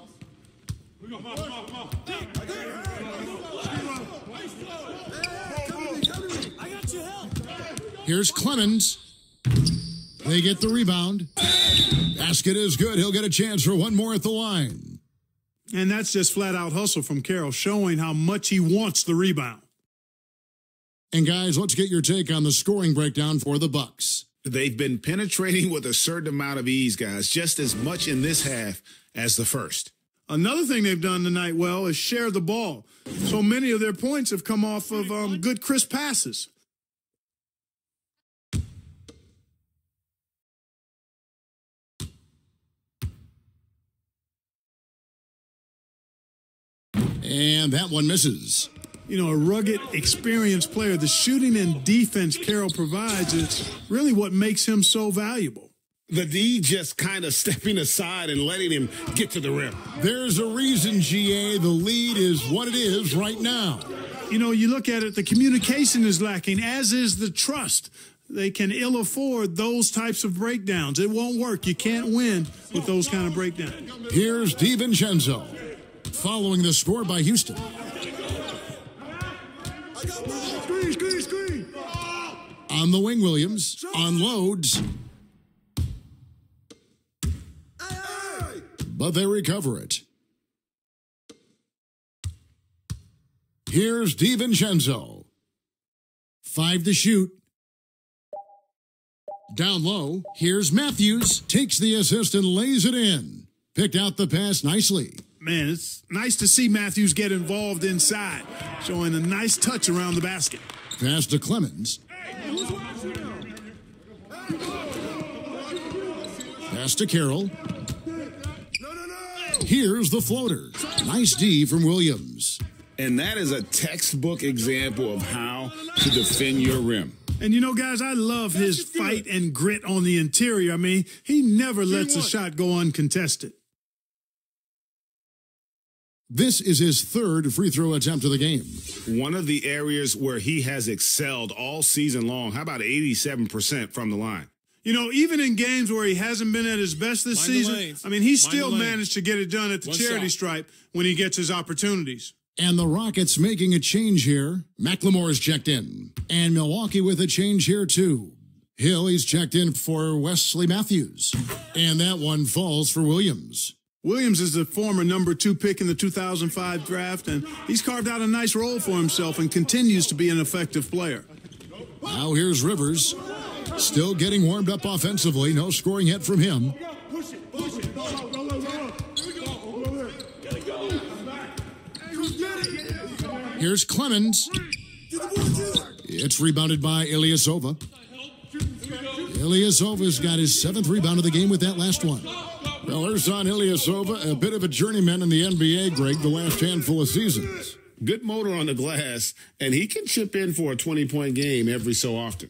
Here's Clemens. They get the rebound. Basket is good. He'll get a chance for one more at the line. And that's just flat-out hustle from Carroll, showing how much he wants the rebound. And, guys, let's get your take on the scoring breakdown for the Bucks. They've been penetrating with a certain amount of ease, guys, just as much in this half as the first. Another thing they've done tonight well is share the ball. So many of their points have come off of um, good, crisp passes. And that one misses. You know, a rugged, experienced player. The shooting and defense Carroll provides is really what makes him so valuable. The D just kind of stepping aside and letting him get to the rim. There's a reason, G A, the lead is what it is right now. You know, you look at it, the communication is lacking, as is the trust. They can ill afford those types of breakdowns. It won't work. You can't win with those kind of breakdowns. Here's DiVincenzo, following the score by Houston. Screen, screen, screen. On the wing, Williams unloads. But they recover it. Here's DiVincenzo. Five to shoot. Down low, here's Matthews. Takes the assist and lays it in. Picked out the pass nicely. Man, it's nice to see Matthews get involved inside, showing a nice touch around the basket. Pass to Clemens. Pass to Carroll. Here's the floater. Nice D from Williams. And that is a textbook example of how to defend your rim. And you know, guys, I love his fight and grit on the interior. I mean, he never lets a shot go uncontested. This is his third free throw attempt of the game. One of the areas where he has excelled all season long. How about eighty-seven percent from the line? You know, even in games where he hasn't been at his best this Mind season, I mean, he still lane. managed to get it done at the One charity shot. stripe when he gets his opportunities. And the Rockets making a change here. McLemore's checked in. And Milwaukee with a change here, too. Hill, he's checked in for Wesley Matthews. And that one falls for Williams. Williams is the former number two pick in the two thousand five draft, and he's carved out a nice role for himself and continues to be an effective player. Now here's Rivers. Still getting warmed up offensively. No scoring yet from him. Here's Clemens. It's rebounded by Ilyasova. Ilyasova's got his seventh rebound of the game with that last one. Well, Ersan Ilyasova, a bit of a journeyman in the N B A, Greg, the last handful of seasons. Good motor on the glass, and he can chip in for a twenty-point game every so often.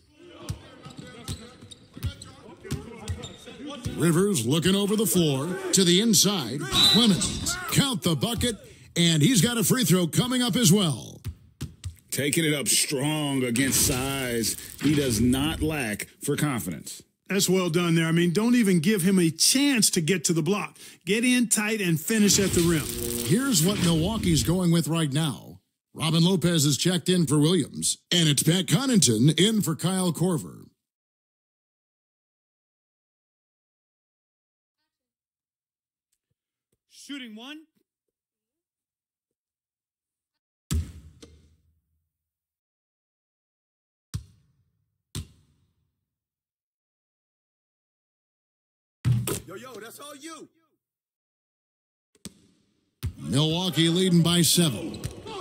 Rivers looking over the floor to the inside. Clemens, count the bucket, and he's got a free throw coming up as well. Taking it up strong against size. He does not lack for confidence. That's well done there. I mean, don't even give him a chance to get to the block. Get in tight and finish at the rim. Here's what Milwaukee's going with right now. Robin Lopez is checked in for Williams, and it's Pat Connaughton in for Kyle Korver. Shooting one. Yo, yo, that's all you. Milwaukee leading by seven.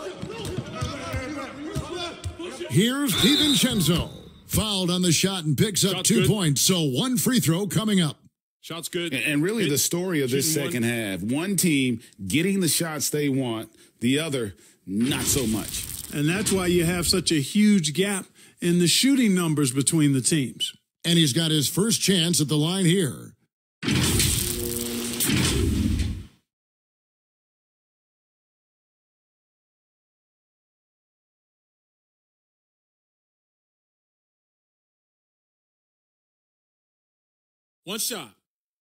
Here's DiVincenzo. Fouled on the shot and picks up Shot's two good. points. So one free throw coming up. Shot's good. And, and really Hit. the story of this Shooting second one. half, one team getting the shots they want, the other not so much. And that's why you have such a huge gap in the shooting numbers between the teams. And he's got his first chance at the line here. One shot.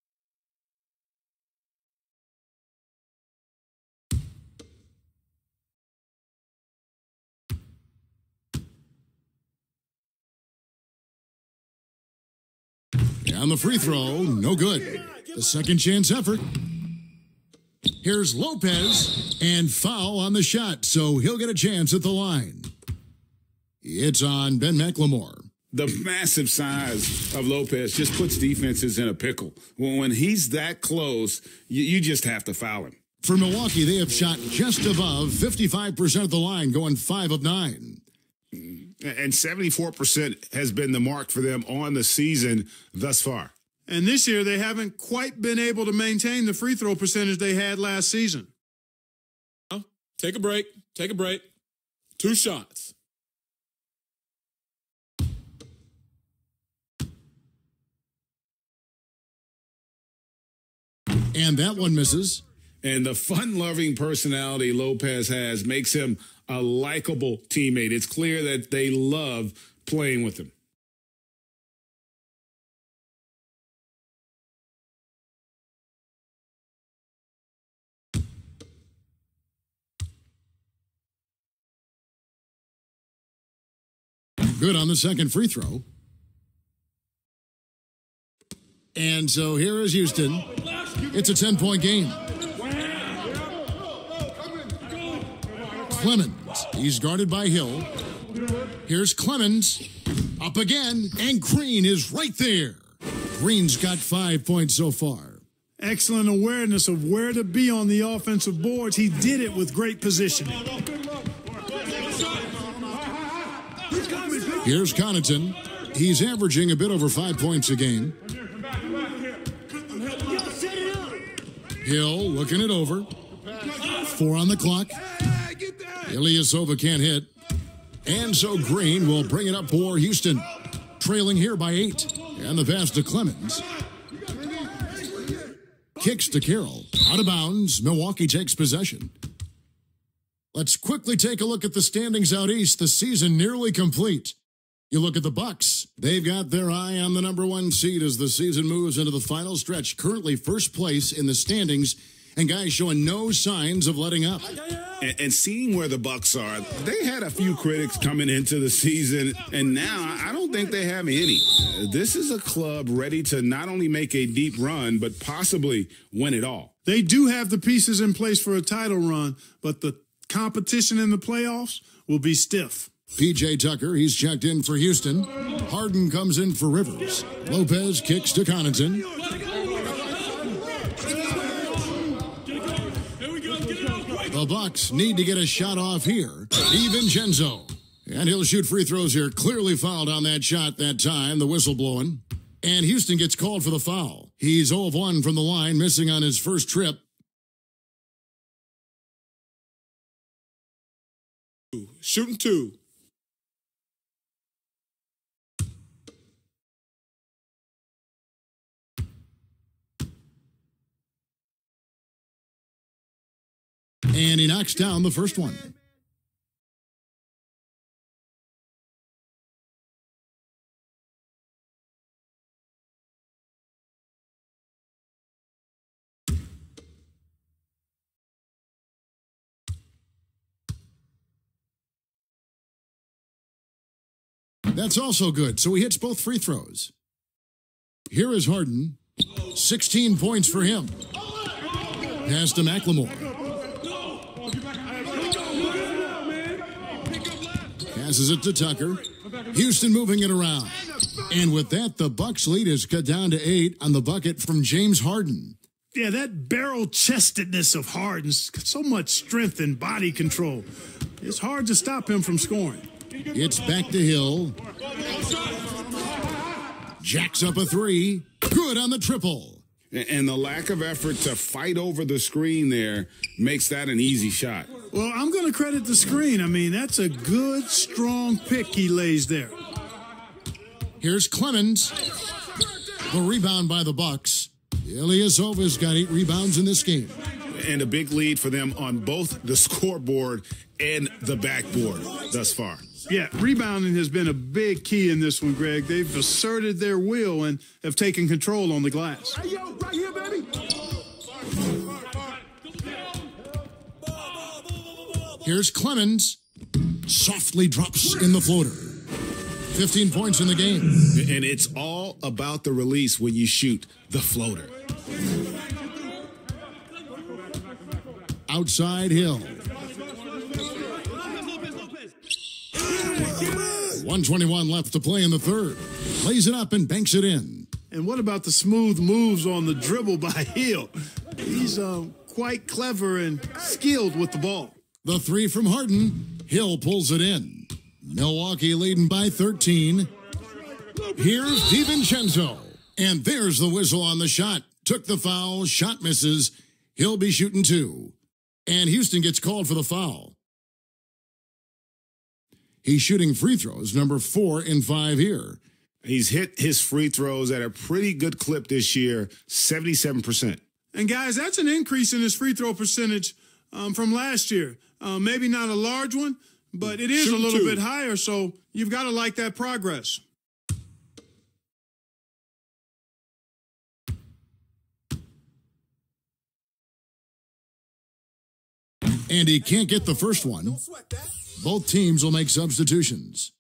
And the free throw, no good. The second chance effort. Here's Lopez, and foul on the shot, so he'll get a chance at the line. It's on Ben McLemore. The massive size of Lopez just puts defenses in a pickle. When, when he's that close, you, you just have to foul him. For Milwaukee, they have shot just above fifty-five percent of the line, going five of nine. And seventy-four percent has been the mark for them on the season thus far. And this year, they haven't quite been able to maintain the free throw percentage they had last season. Take a break. Take a break. Two shots. And that one misses. And the fun-loving personality Lopez has makes him a likable teammate. It's clear that they love playing with him. Good on the second free throw. And so here is Houston. It's a ten-point game. Clemens, he's guarded by Hill. Here's Clemens, up again, and Green is right there. Green's got five points so far. Excellent awareness of where to be on the offensive boards. He did it with great positioning. Here's Connaughton. He's averaging a bit over five points a game. Hill looking it over. Four on the clock. Ilyasova can't hit. And so Green will bring it up for Houston. Trailing here by eight. And the pass to Clemens. Kicks to Carroll. Out of bounds. Milwaukee takes possession. Let's quickly take a look at the standings out east. The season nearly complete. You look at the Bucks. They've got their eye on the number one seed as the season moves into the final stretch. Currently first place in the standings, and guys showing no signs of letting up. And, and seeing where the Bucks are, they had a few critics coming into the season, and now I don't think they have any. This is a club ready to not only make a deep run, but possibly win it all. They do have the pieces in place for a title run, but the competition in the playoffs will be stiff. P J Tucker, he's checked in for Houston. Harden comes in for Rivers. Lopez kicks to Connaughton. The Bucks need to get a shot off here. DiVincenzo. And he'll shoot free throws here. Clearly fouled on that shot that time. The whistle blowing. And Houston gets called for the foul. He's zero of one from the line, missing on his first trip. Shooting two. And he knocks down the first one. That's also good. So he hits both free throws. Here is Harden. sixteen points for him. Pass to McLemore. Passes it to Tucker. Houston moving it around. And with that, the Bucks lead is cut down to eight on the bucket from James Harden. Yeah, that barrel-chestedness of Harden's so much strength and body control. It's hard to stop him from scoring. It's back to Hill. Jacks up a three. Good on the triple. And the lack of effort to fight over the screen there makes that an easy shot. Well, I'm going to credit the screen. I mean, that's a good, strong pick he lays there. Here's Clemens. The rebound by the Bucks. Ilyasova's got eight rebounds in this game. And a big lead for them on both the scoreboard and the backboard thus far. Yeah, rebounding has been a big key in this one, Greg. They've asserted their will and have taken control on the glass. Hey, yo, right here, baby. Here's Clemens. Softly drops in the floater. fifteen points in the game. And it's all about the release when you shoot the floater. Outside Hill. one twenty-one left to play in the third. Lays it up and banks it in. And what about the smooth moves on the dribble by Hill? He's uh, quite clever and skilled with the ball. The three from Harden. Hill pulls it in. Milwaukee leading by thirteen. Here's DiVincenzo. And there's the whistle on the shot. Took the foul. Shot misses. He'll be shooting two. And Houston gets called for the foul. He's shooting free throws, number four in five here. He's hit his free throws at a pretty good clip this year, seventy-seven percent. And, guys, that's an increase in his free throw percentage um, from last year. Uh, maybe not a large one, but it is Shoot a little two. bit higher, so you've got to like that progress. And he can't get the first one. Both teams will make substitutions.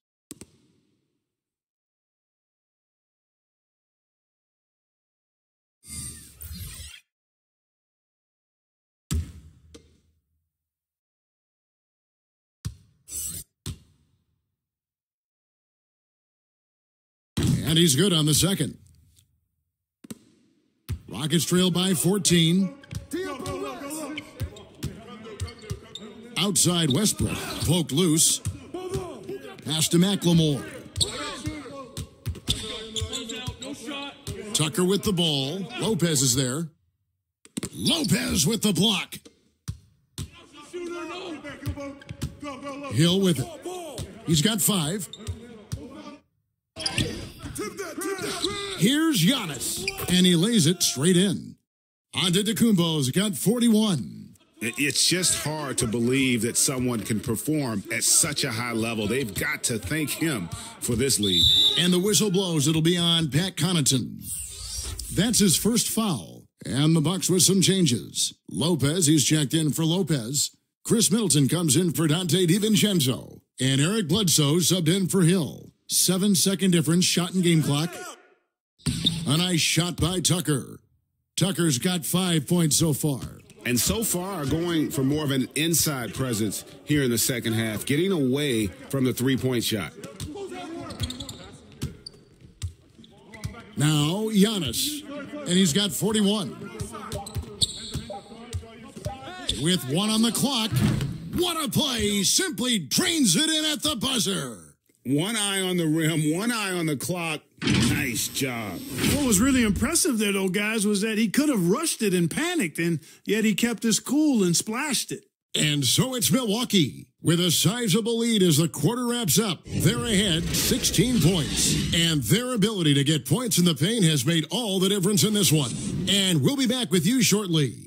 And he's good on the second. Rockets trail by fourteen. Outside Westbrook, poked loose. Pass to McLemore. Tucker with the ball. Lopez is there. Lopez with the block. Hill with it. He's got five. Here's Giannis, and he lays it straight in. Antetokounmpo's got forty-one. It's just hard to believe that someone can perform at such a high level. They've got to thank him for this lead. And the whistle blows. It'll be on Pat Connaughton. That's his first foul. And the Bucks with some changes. Lopez, he's checked in for Lopez. Chris Middleton comes in for Dante DiVincenzo. And Eric Bledsoe subbed in for Hill. Seven-second difference, shot and game clock. A nice shot by Tucker. Tucker's got five points so far. And so far, going for more of an inside presence here in the second half, getting away from the three-point shot. Now, Giannis, and he's got forty-one. With one on the clock, what a play! Simply drains it in at the buzzer. One eye on the rim, one eye on the clock. Nice job. What was really impressive there, though, guys, was that he could have rushed it and panicked, and yet he kept his cool and splashed it. And so it's Milwaukee with a sizable lead as the quarter wraps up. They're ahead sixteen points, and their ability to get points in the paint has made all the difference in this one. And we'll be back with you shortly.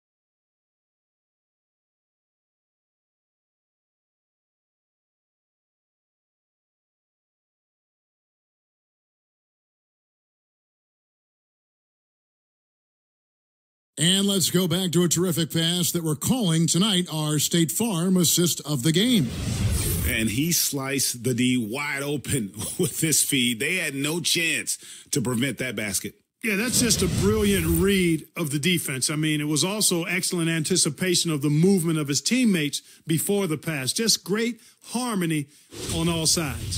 And let's go back to a terrific pass that we're calling tonight our State Farm assist of the game. And he sliced the D wide open with this feed. They had no chance to prevent that basket. Yeah, that's just a brilliant read of the defense. I mean, it was also excellent anticipation of the movement of his teammates before the pass. Just great harmony on all sides.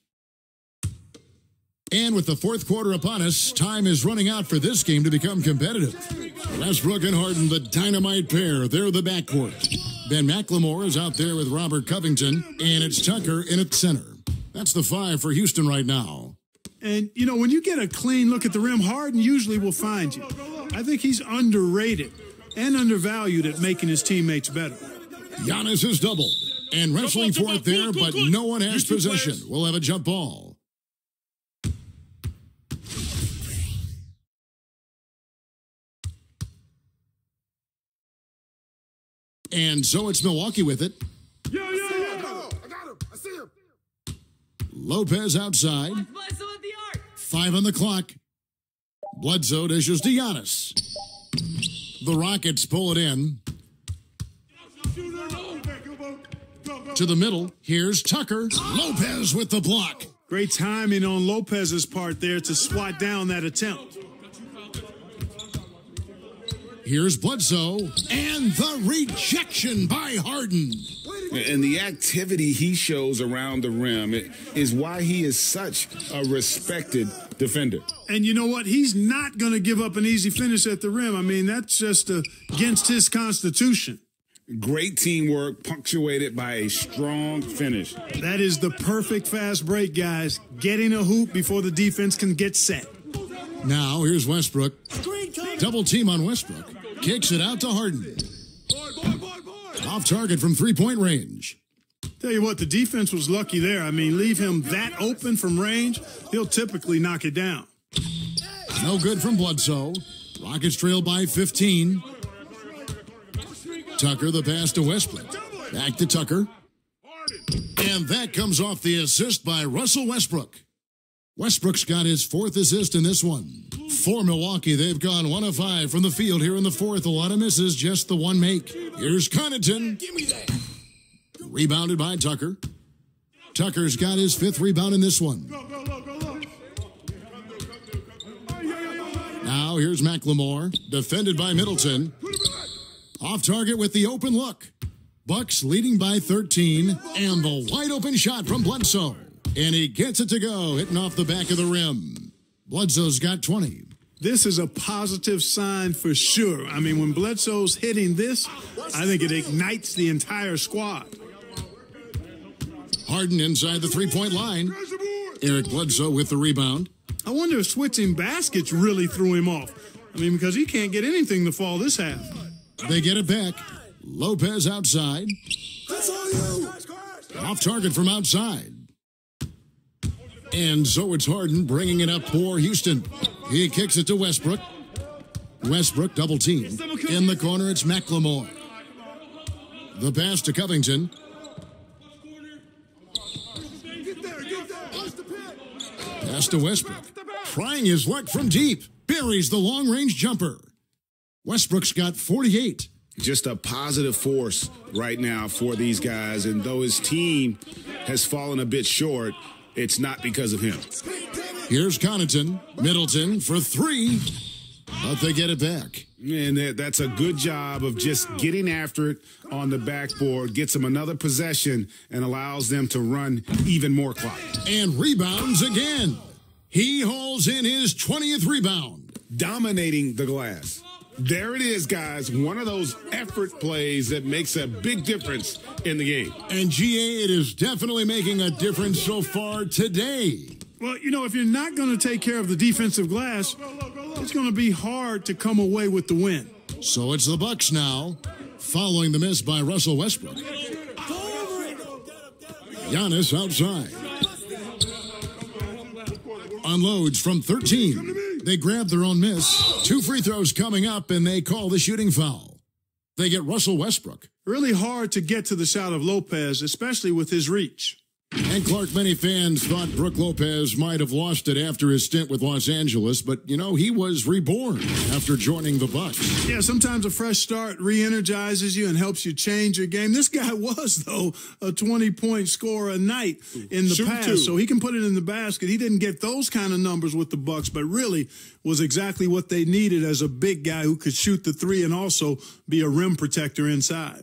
And with the fourth quarter upon us, time is running out for this game to become competitive. Westbrook and Harden, the dynamite pair, they're the backcourt. Ben McLemore is out there with Robert Covington, and it's Tucker in at center. That's the five for Houston right now. And, you know, when you get a clean look at the rim, Harden usually will find you. I think he's underrated and undervalued at making his teammates better. Giannis is doubled and wrestling for it there, but no one has possession. We'll have a jump ball. And so it's Milwaukee with it. Yo, yo, yo. I got him. I got him. I see him. Lopez outside. Five on the clock. Bledsoe dishes to Giannis. The Rockets pull it in. To the middle. Here's Tucker. Lopez with the block. Great timing on Lopez's part there to swat down that attempt. Here's Bledsoe, and the rejection by Harden. And the activity he shows around the rim is why he is such a respected defender. And you know what? He's not going to give up an easy finish at the rim. I mean, that's just uh, against his constitution. Great teamwork punctuated by a strong finish. That is the perfect fast break, guys. Getting a hoop before the defense can get set. Now, here's Westbrook. Double team on Westbrook. Kicks it out to Harden. Off target from three-point range. Tell you what, the defense was lucky there. I mean, leave him that open from range, he'll typically knock it down. No good from Bledsoe. Rockets trail by fifteen. Tucker, the pass to Westbrook. Back to Tucker. And that comes off the assist by Russell Westbrook. Westbrook's got his fourth assist in this one. For Milwaukee, they've gone one of five from the field here in the fourth. A lot of misses, just the one make. Here's Connaughton. Give me that. Rebounded by Tucker. Tucker's got his fifth rebound in this one. Now here's McLemore, defended by Middleton. Off target with the open look. Bucks leading by thirteen, and the wide open shot from Bledsoe. And he gets it to go, hitting off the back of the rim. Bledsoe's got twenty. This is a positive sign for sure. I mean, when Bledsoe's hitting this, I think it ignites the entire squad. Harden inside the three-point line. Eric Bledsoe with the rebound. I wonder if switching baskets really threw him off. I mean, because he can't get anything to fall this half. They get it back. Lopez outside. Off target from outside. And so it's Harden bringing it up for Houston. He kicks it to Westbrook. Westbrook double team. In the corner, it's McLemore. The pass to Covington. Pass to Westbrook. Trying his luck from deep. Buries the long-range jumper. Westbrook's got forty-eight. Just a positive force right now for these guys. And though his team has fallen a bit short, it's not because of him. Here's Connaughton. Middleton for three. But they get it back. And that's a good job of just getting after it on the backboard. Gets them another possession and allows them to run even more clock. And rebounds again. He hauls in his twentieth rebound. Dominating the glass. There it is, guys. One of those effort plays that makes a big difference in the game. And G A, it is definitely making a difference so far today. Well, you know, if you're not going to take care of the defensive glass, it's going to be hard to come away with the win. So it's the Bucks now, following the miss by Russell Westbrook. Giannis outside. Unloads from thirteen. They grab their own miss. Two free throws coming up, and they call the shooting foul. They get Russell Westbrook. Really hard to get to the shot of Lopez, especially with his reach. And Clark, many fans thought Brook Lopez might have lost it after his stint with Los Angeles, but, you know, he was reborn after joining the Bucks. Yeah, sometimes a fresh start re-energizes you and helps you change your game. This guy was, though, a twenty-point scorer a night in the Shoot past, two. so he can put it in the basket. He didn't get those kind of numbers with the Bucks, but really was exactly what they needed as a big guy who could shoot the three and also be a rim protector inside.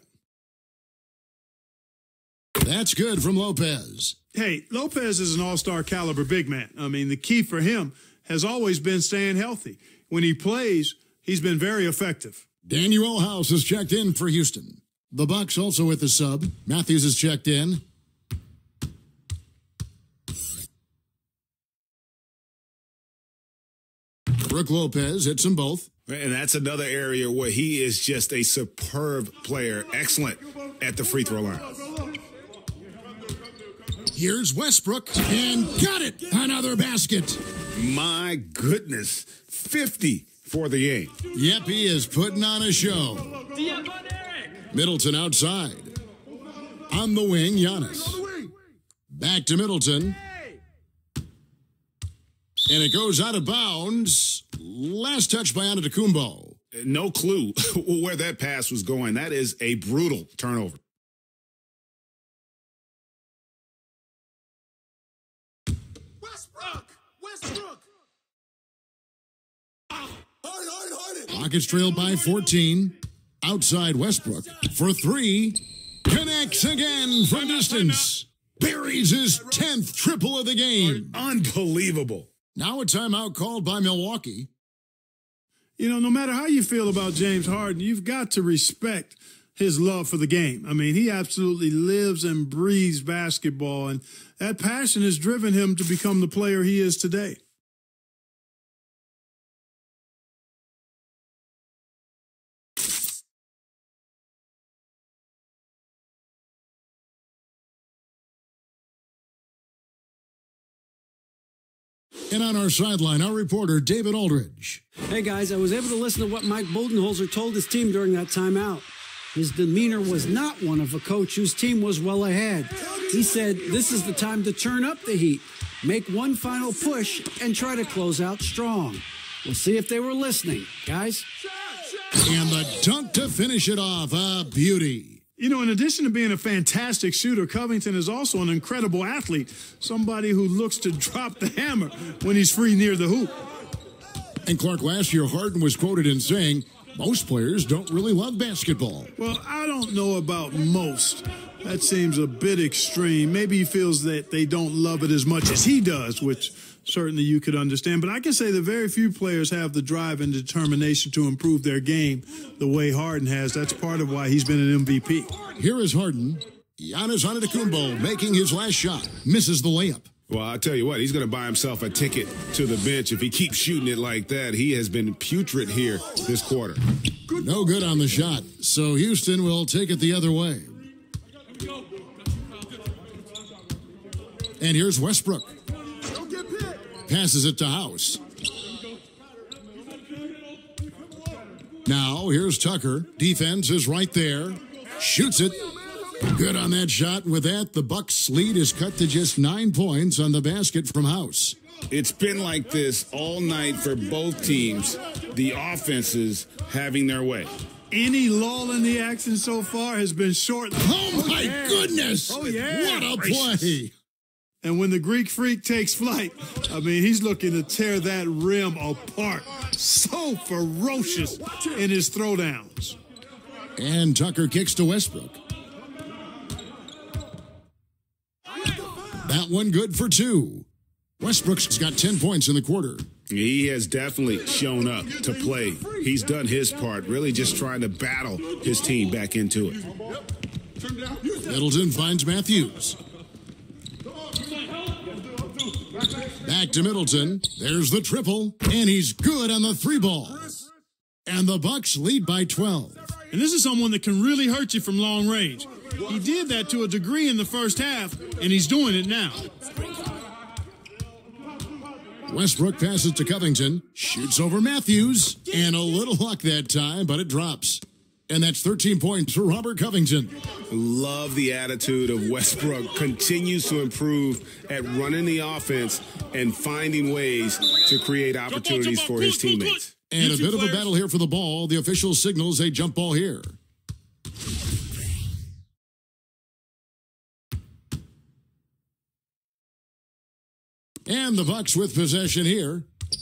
That's good from Lopez. Hey, Lopez is an all-star caliber big man. I mean, the key for him has always been staying healthy. When he plays, he's been very effective. Daniel House has checked in for Houston. The Bucks also with the sub. Matthews has checked in. Brook Lopez hits them both. And that's another area where he is just a superb player. Excellent at the free throw line. Here's Westbrook, and got it! Another basket. My goodness, fifty for the game. Yep, he is putting on a show. Middleton outside. On the wing, Giannis. Back to Middleton. And it goes out of bounds. Last touch by Antetokounmpo. No clue where that pass was going. That is a brutal turnover. Rockets trail by fourteen. Outside Westbrook for three. Connects again from distance. Buries his tenth triple of the game. Unbelievable. Now a timeout called by Milwaukee. You know, no matter how you feel about James Harden, you've got to respect his love for the game. I mean, he absolutely lives and breathes basketball, and that passion has driven him to become the player he is today. And on our sideline, our reporter, David Aldridge. Hey, guys, I was able to listen to what Mike Budenholzer told his team during that timeout. His demeanor was not one of a coach whose team was well ahead. He said, this is the time to turn up the heat, make one final push, and try to close out strong. We'll see if they were listening, guys. And the dunk to finish it off, a beauty. You know, in addition to being a fantastic shooter, Covington is also an incredible athlete, somebody who looks to drop the hammer when he's free near the hoop. And Clark, last year, Harden was quoted in saying, most players don't really love basketball. Well, I don't know about most. That seems a bit extreme. Maybe he feels that they don't love it as much as he does, which certainly you could understand. But I can say that very few players have the drive and determination to improve their game the way Harden has. That's part of why he's been an M V P. Here is Harden. Giannis Antetokounmpo making his last shot. Misses the layup. Well, I'll tell you what, he's going to buy himself a ticket to the bench if he keeps shooting it like that. He has been putrid here this quarter. No good on the shot, so Houston will take it the other way. And here's Westbrook. Passes it to House. Now, here's Tucker. Defense is right there. Shoots it. Good on that shot. With that, the Bucks' lead is cut to just nine points on the basket from House. It's been like this all night for both teams. The offenses having their way. Any lull in the action so far has been short. Oh, my yeah. goodness. Oh, yeah. What a play. And when the Greek Freak takes flight, I mean, he's looking to tear that rim apart. So ferocious in his throwdowns. And Tucker kicks to Westbrook. That one good for two. Westbrook's got ten points in the quarter. He has definitely shown up to play. He's done his part, really just trying to battle his team back into it. Middleton finds Matthews. Back to Middleton. There's the triple, and he's good on the three ball. And the Bucks lead by twelve. And this is someone that can really hurt you from long range. He did that to a degree in the first half, and he's doing it now. Westbrook passes to Covington, shoots over Matthews, and a little luck that time, but it drops. And that's thirteen points for Robert Covington. Love the attitude of Westbrook. Continues to improve at running the offense and finding ways to create opportunities for his teammates. And a bit of a battle here for the ball. The official signals a jump ball here. And the Bucks with possession here.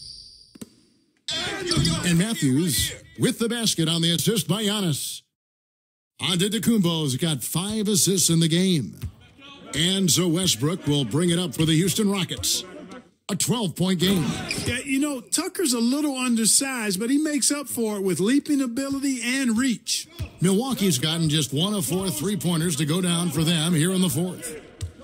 And Matthews with the basket on the assist by Giannis. Antetokounmpo's got five assists in the game. And so Westbrook will bring it up for the Houston Rockets. A twelve-point game. Yeah, you know, Tucker's a little undersized, but he makes up for it with leaping ability and reach. Milwaukee's gotten just one of four three-pointers to go down for them here in the fourth.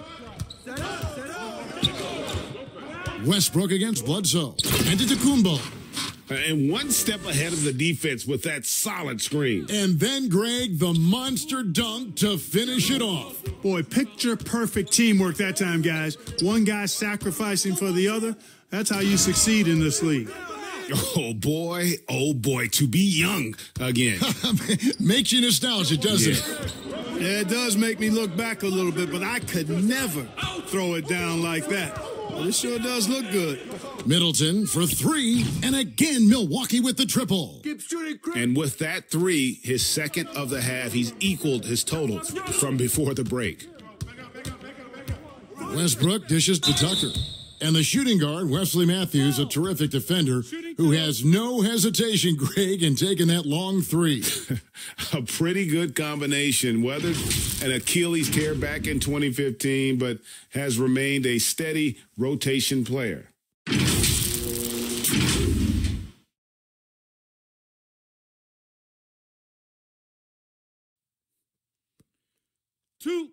Westbrook against Bledsoe. Antetokounmpo. And one step ahead of the defense with that solid screen. And then, Greg, the monster dunk to finish it off. Boy, picture-perfect teamwork that time, guys. One guy sacrificing for the other. That's how you succeed in this league. Oh, boy. Oh, boy. To be young again. Makes you nostalgic, doesn't yeah. it? Yeah, it does make me look back a little bit, but I could never throw it down like that. But it sure does look good. Middleton for three, and again Milwaukee with the triple. And with that three, his second of the half, he's equaled his total from before the break. Westbrook dishes to Tucker. And the shooting guard, Wesley Matthews, a terrific defender who has no hesitation, Greg, in taking that long three. A pretty good combination. Weathered an Achilles tear back in twenty fifteen, but has remained a steady rotation player. Two.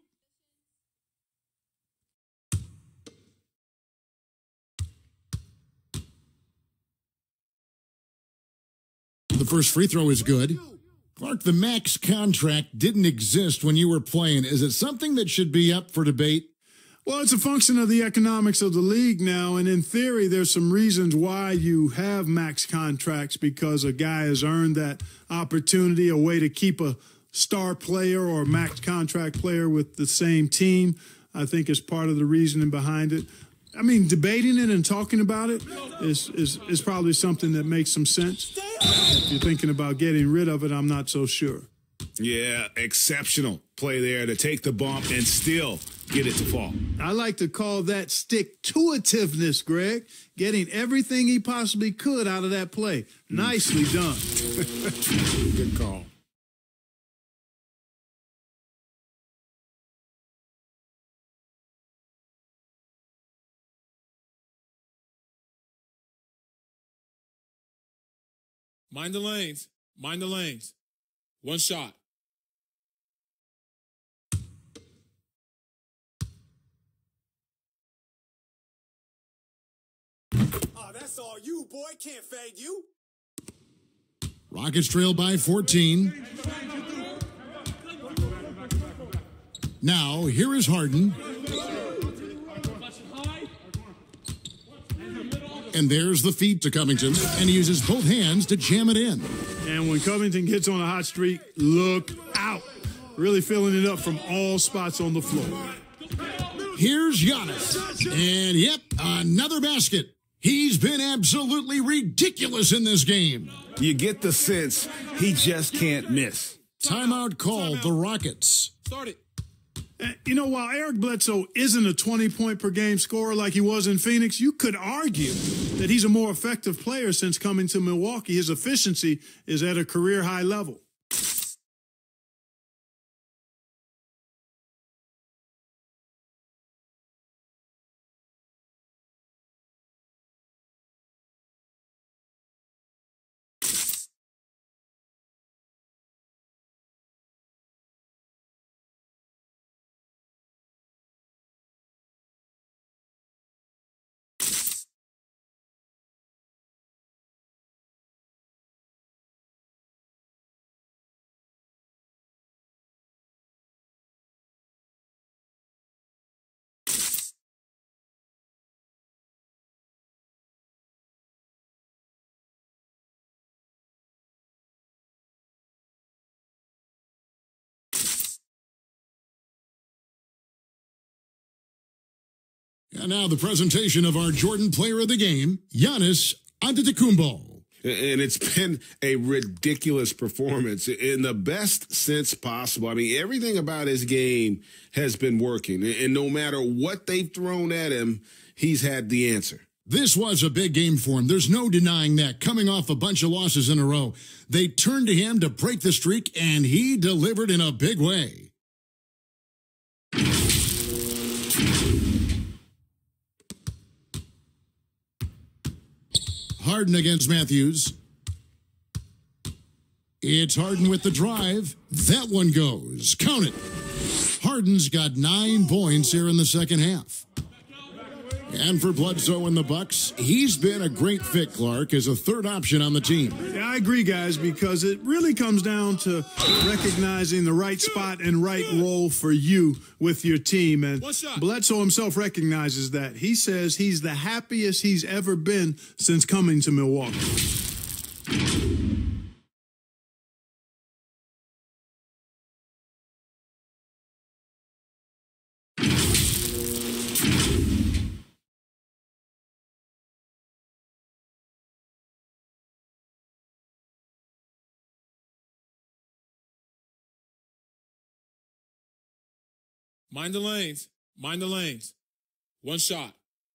The first free throw is good. Clark, the max contract didn't exist when you were playing. Is it something that should be up for debate? Well, it's a function of the economics of the league now, and in theory, there's some reasons why you have max contracts, because a guy has earned that opportunity, a way to keep a star player or a max contract player with the same team, I think is part of the reasoning behind it. I mean, debating it and talking about it is, is, is probably something that makes some sense. If you're thinking about getting rid of it, I'm not so sure. Yeah, exceptional play there to take the bump and still get it to fall. I like to call that stick-to-itiveness, Greg. Getting everything he possibly could out of that play. Nicely done. Good call. Mind the lanes. Mind the lanes. One shot. Oh, that's all you, boy. Can't fade you. Rockets trail by fourteen. Now, here is Harden. And there's the feed to Covington, and he uses both hands to jam it in. And when Covington gets on a hot streak, look out. Really filling it up from all spots on the floor. Here's Giannis. And, yep, another basket. He's been absolutely ridiculous in this game. You get the sense he just can't miss. Timeout called the Rockets. Start it. You know, while Eric Bledsoe isn't a twenty-point-per-game scorer like he was in Phoenix, you could argue that he's a more effective player since coming to Milwaukee. His efficiency is at a career-high level. And now the presentation of our Jordan Player of the Game, Giannis Antetokounmpo. And it's been a ridiculous performance in the best sense possible. I mean, everything about his game has been working. And no matter what they've thrown at him, he's had the answer. This was a big game for him. There's no denying that. Coming off a bunch of losses in a row, they turned to him to break the streak, and he delivered in a big way. Harden against Matthews. It's Harden with the drive. That one goes. Count it. Harden's got nine points here in the second half. And for Bledsoe and the Bucks, he's been a great fit, Clark, as a third option on the team. Yeah, I agree, guys, because it really comes down to recognizing the right spot and right role for you with your team. And Bledsoe himself recognizes that. He says he's the happiest he's ever been since coming to Milwaukee. Mind the lanes. Mind the lanes. One shot.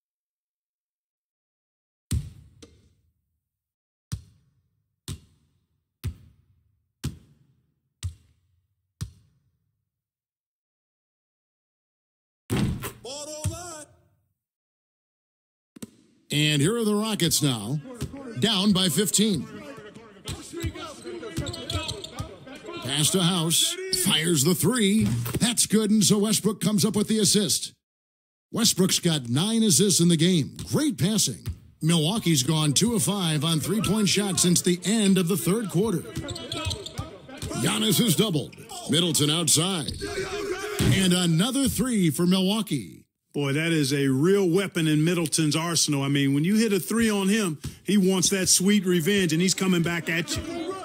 And here are the Rockets now, down by fifteen. Pass to House, fires the three. That's good, and so Westbrook comes up with the assist. Westbrook's got nine assists in the game. Great passing. Milwaukee's gone two of five on three-point shots since the end of the third quarter. Giannis has doubled. Middleton outside. And another three for Milwaukee. Boy, that is a real weapon in Middleton's arsenal. I mean, when you hit a three on him, he wants that sweet revenge, and he's coming back at you.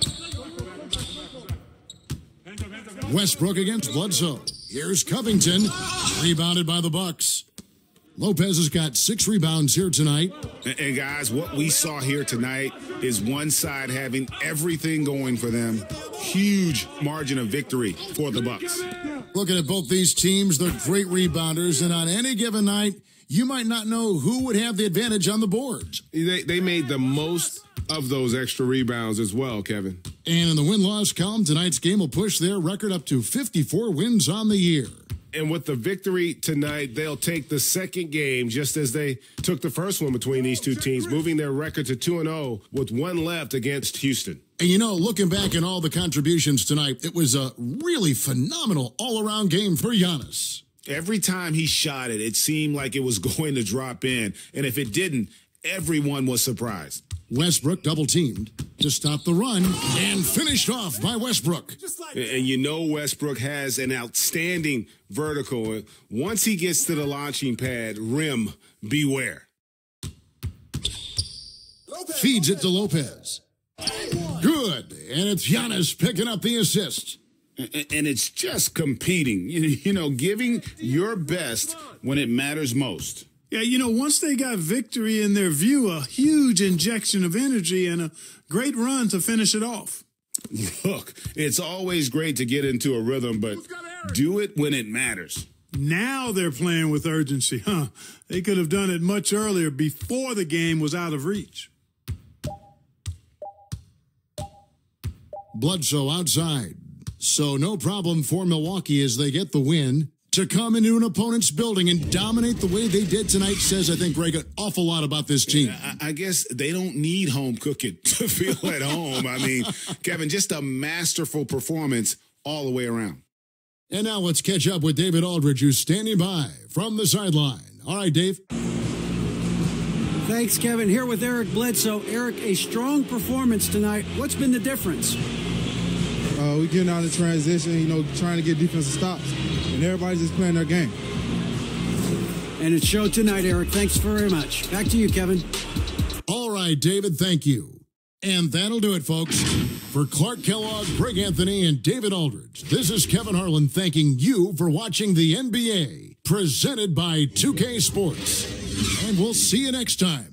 Westbrook against Bledsoe. Here's Covington, rebounded by the Bucks. Lopez has got six rebounds here tonight. And, and guys, what we saw here tonight is one side having everything going for them. Huge margin of victory for the Bucks. Looking at both these teams, they're great rebounders, and on any given night, you might not know who would have the advantage on the boards. They, they made the most of those extra rebounds as well, Kevin. And in the win-loss column, tonight's game will push their record up to fifty-four wins on the year. And with the victory tonight, they'll take the second game just as they took the first one between these two teams, moving their record to two and oh with one left against Houston. And, you know, looking back at all the contributions tonight, it was a really phenomenal all-around game for Giannis. Every time he shot it, it seemed like it was going to drop in. And if it didn't, everyone was surprised. Westbrook double-teamed to stop the run and finished off by Westbrook. And you know Westbrook has an outstanding vertical. Once he gets to the launching pad, rim, beware. Feeds it to Lopez. Good. And it's Giannis picking up the assist. And it's just competing, you know, giving your best when it matters most. Yeah, you know, once they got victory in their view, a huge injection of energy and a great run to finish it off. Look, it's always great to get into a rhythm, but do it when it matters. Now they're playing with urgency, huh? They could have done it much earlier before the game was out of reach. Bledsoe outside. So no problem for Milwaukee as they get the win. To come into an opponent's building and dominate the way they did tonight says, I think, Greg, an awful lot about this team. I, I guess they don't need home cooking to feel at home. I mean, Kevin, just a masterful performance all the way around. And now let's catch up with David Aldridge, who's standing by from the sideline. All right, Dave. Thanks, Kevin. Here with Eric Bledsoe. Eric, a strong performance tonight. What's been the difference? Uh, we getting out of transition, you know, trying to get defensive stops. And everybody's just playing their game. And it showed tonight, Eric. Thanks very much. Back to you, Kevin. All right, David, thank you. And that'll do it, folks. For Clark Kellogg, Greg Anthony, and David Aldridge, this is Kevin Harlan thanking you for watching the N B A, presented by two K Sports. And we'll see you next time.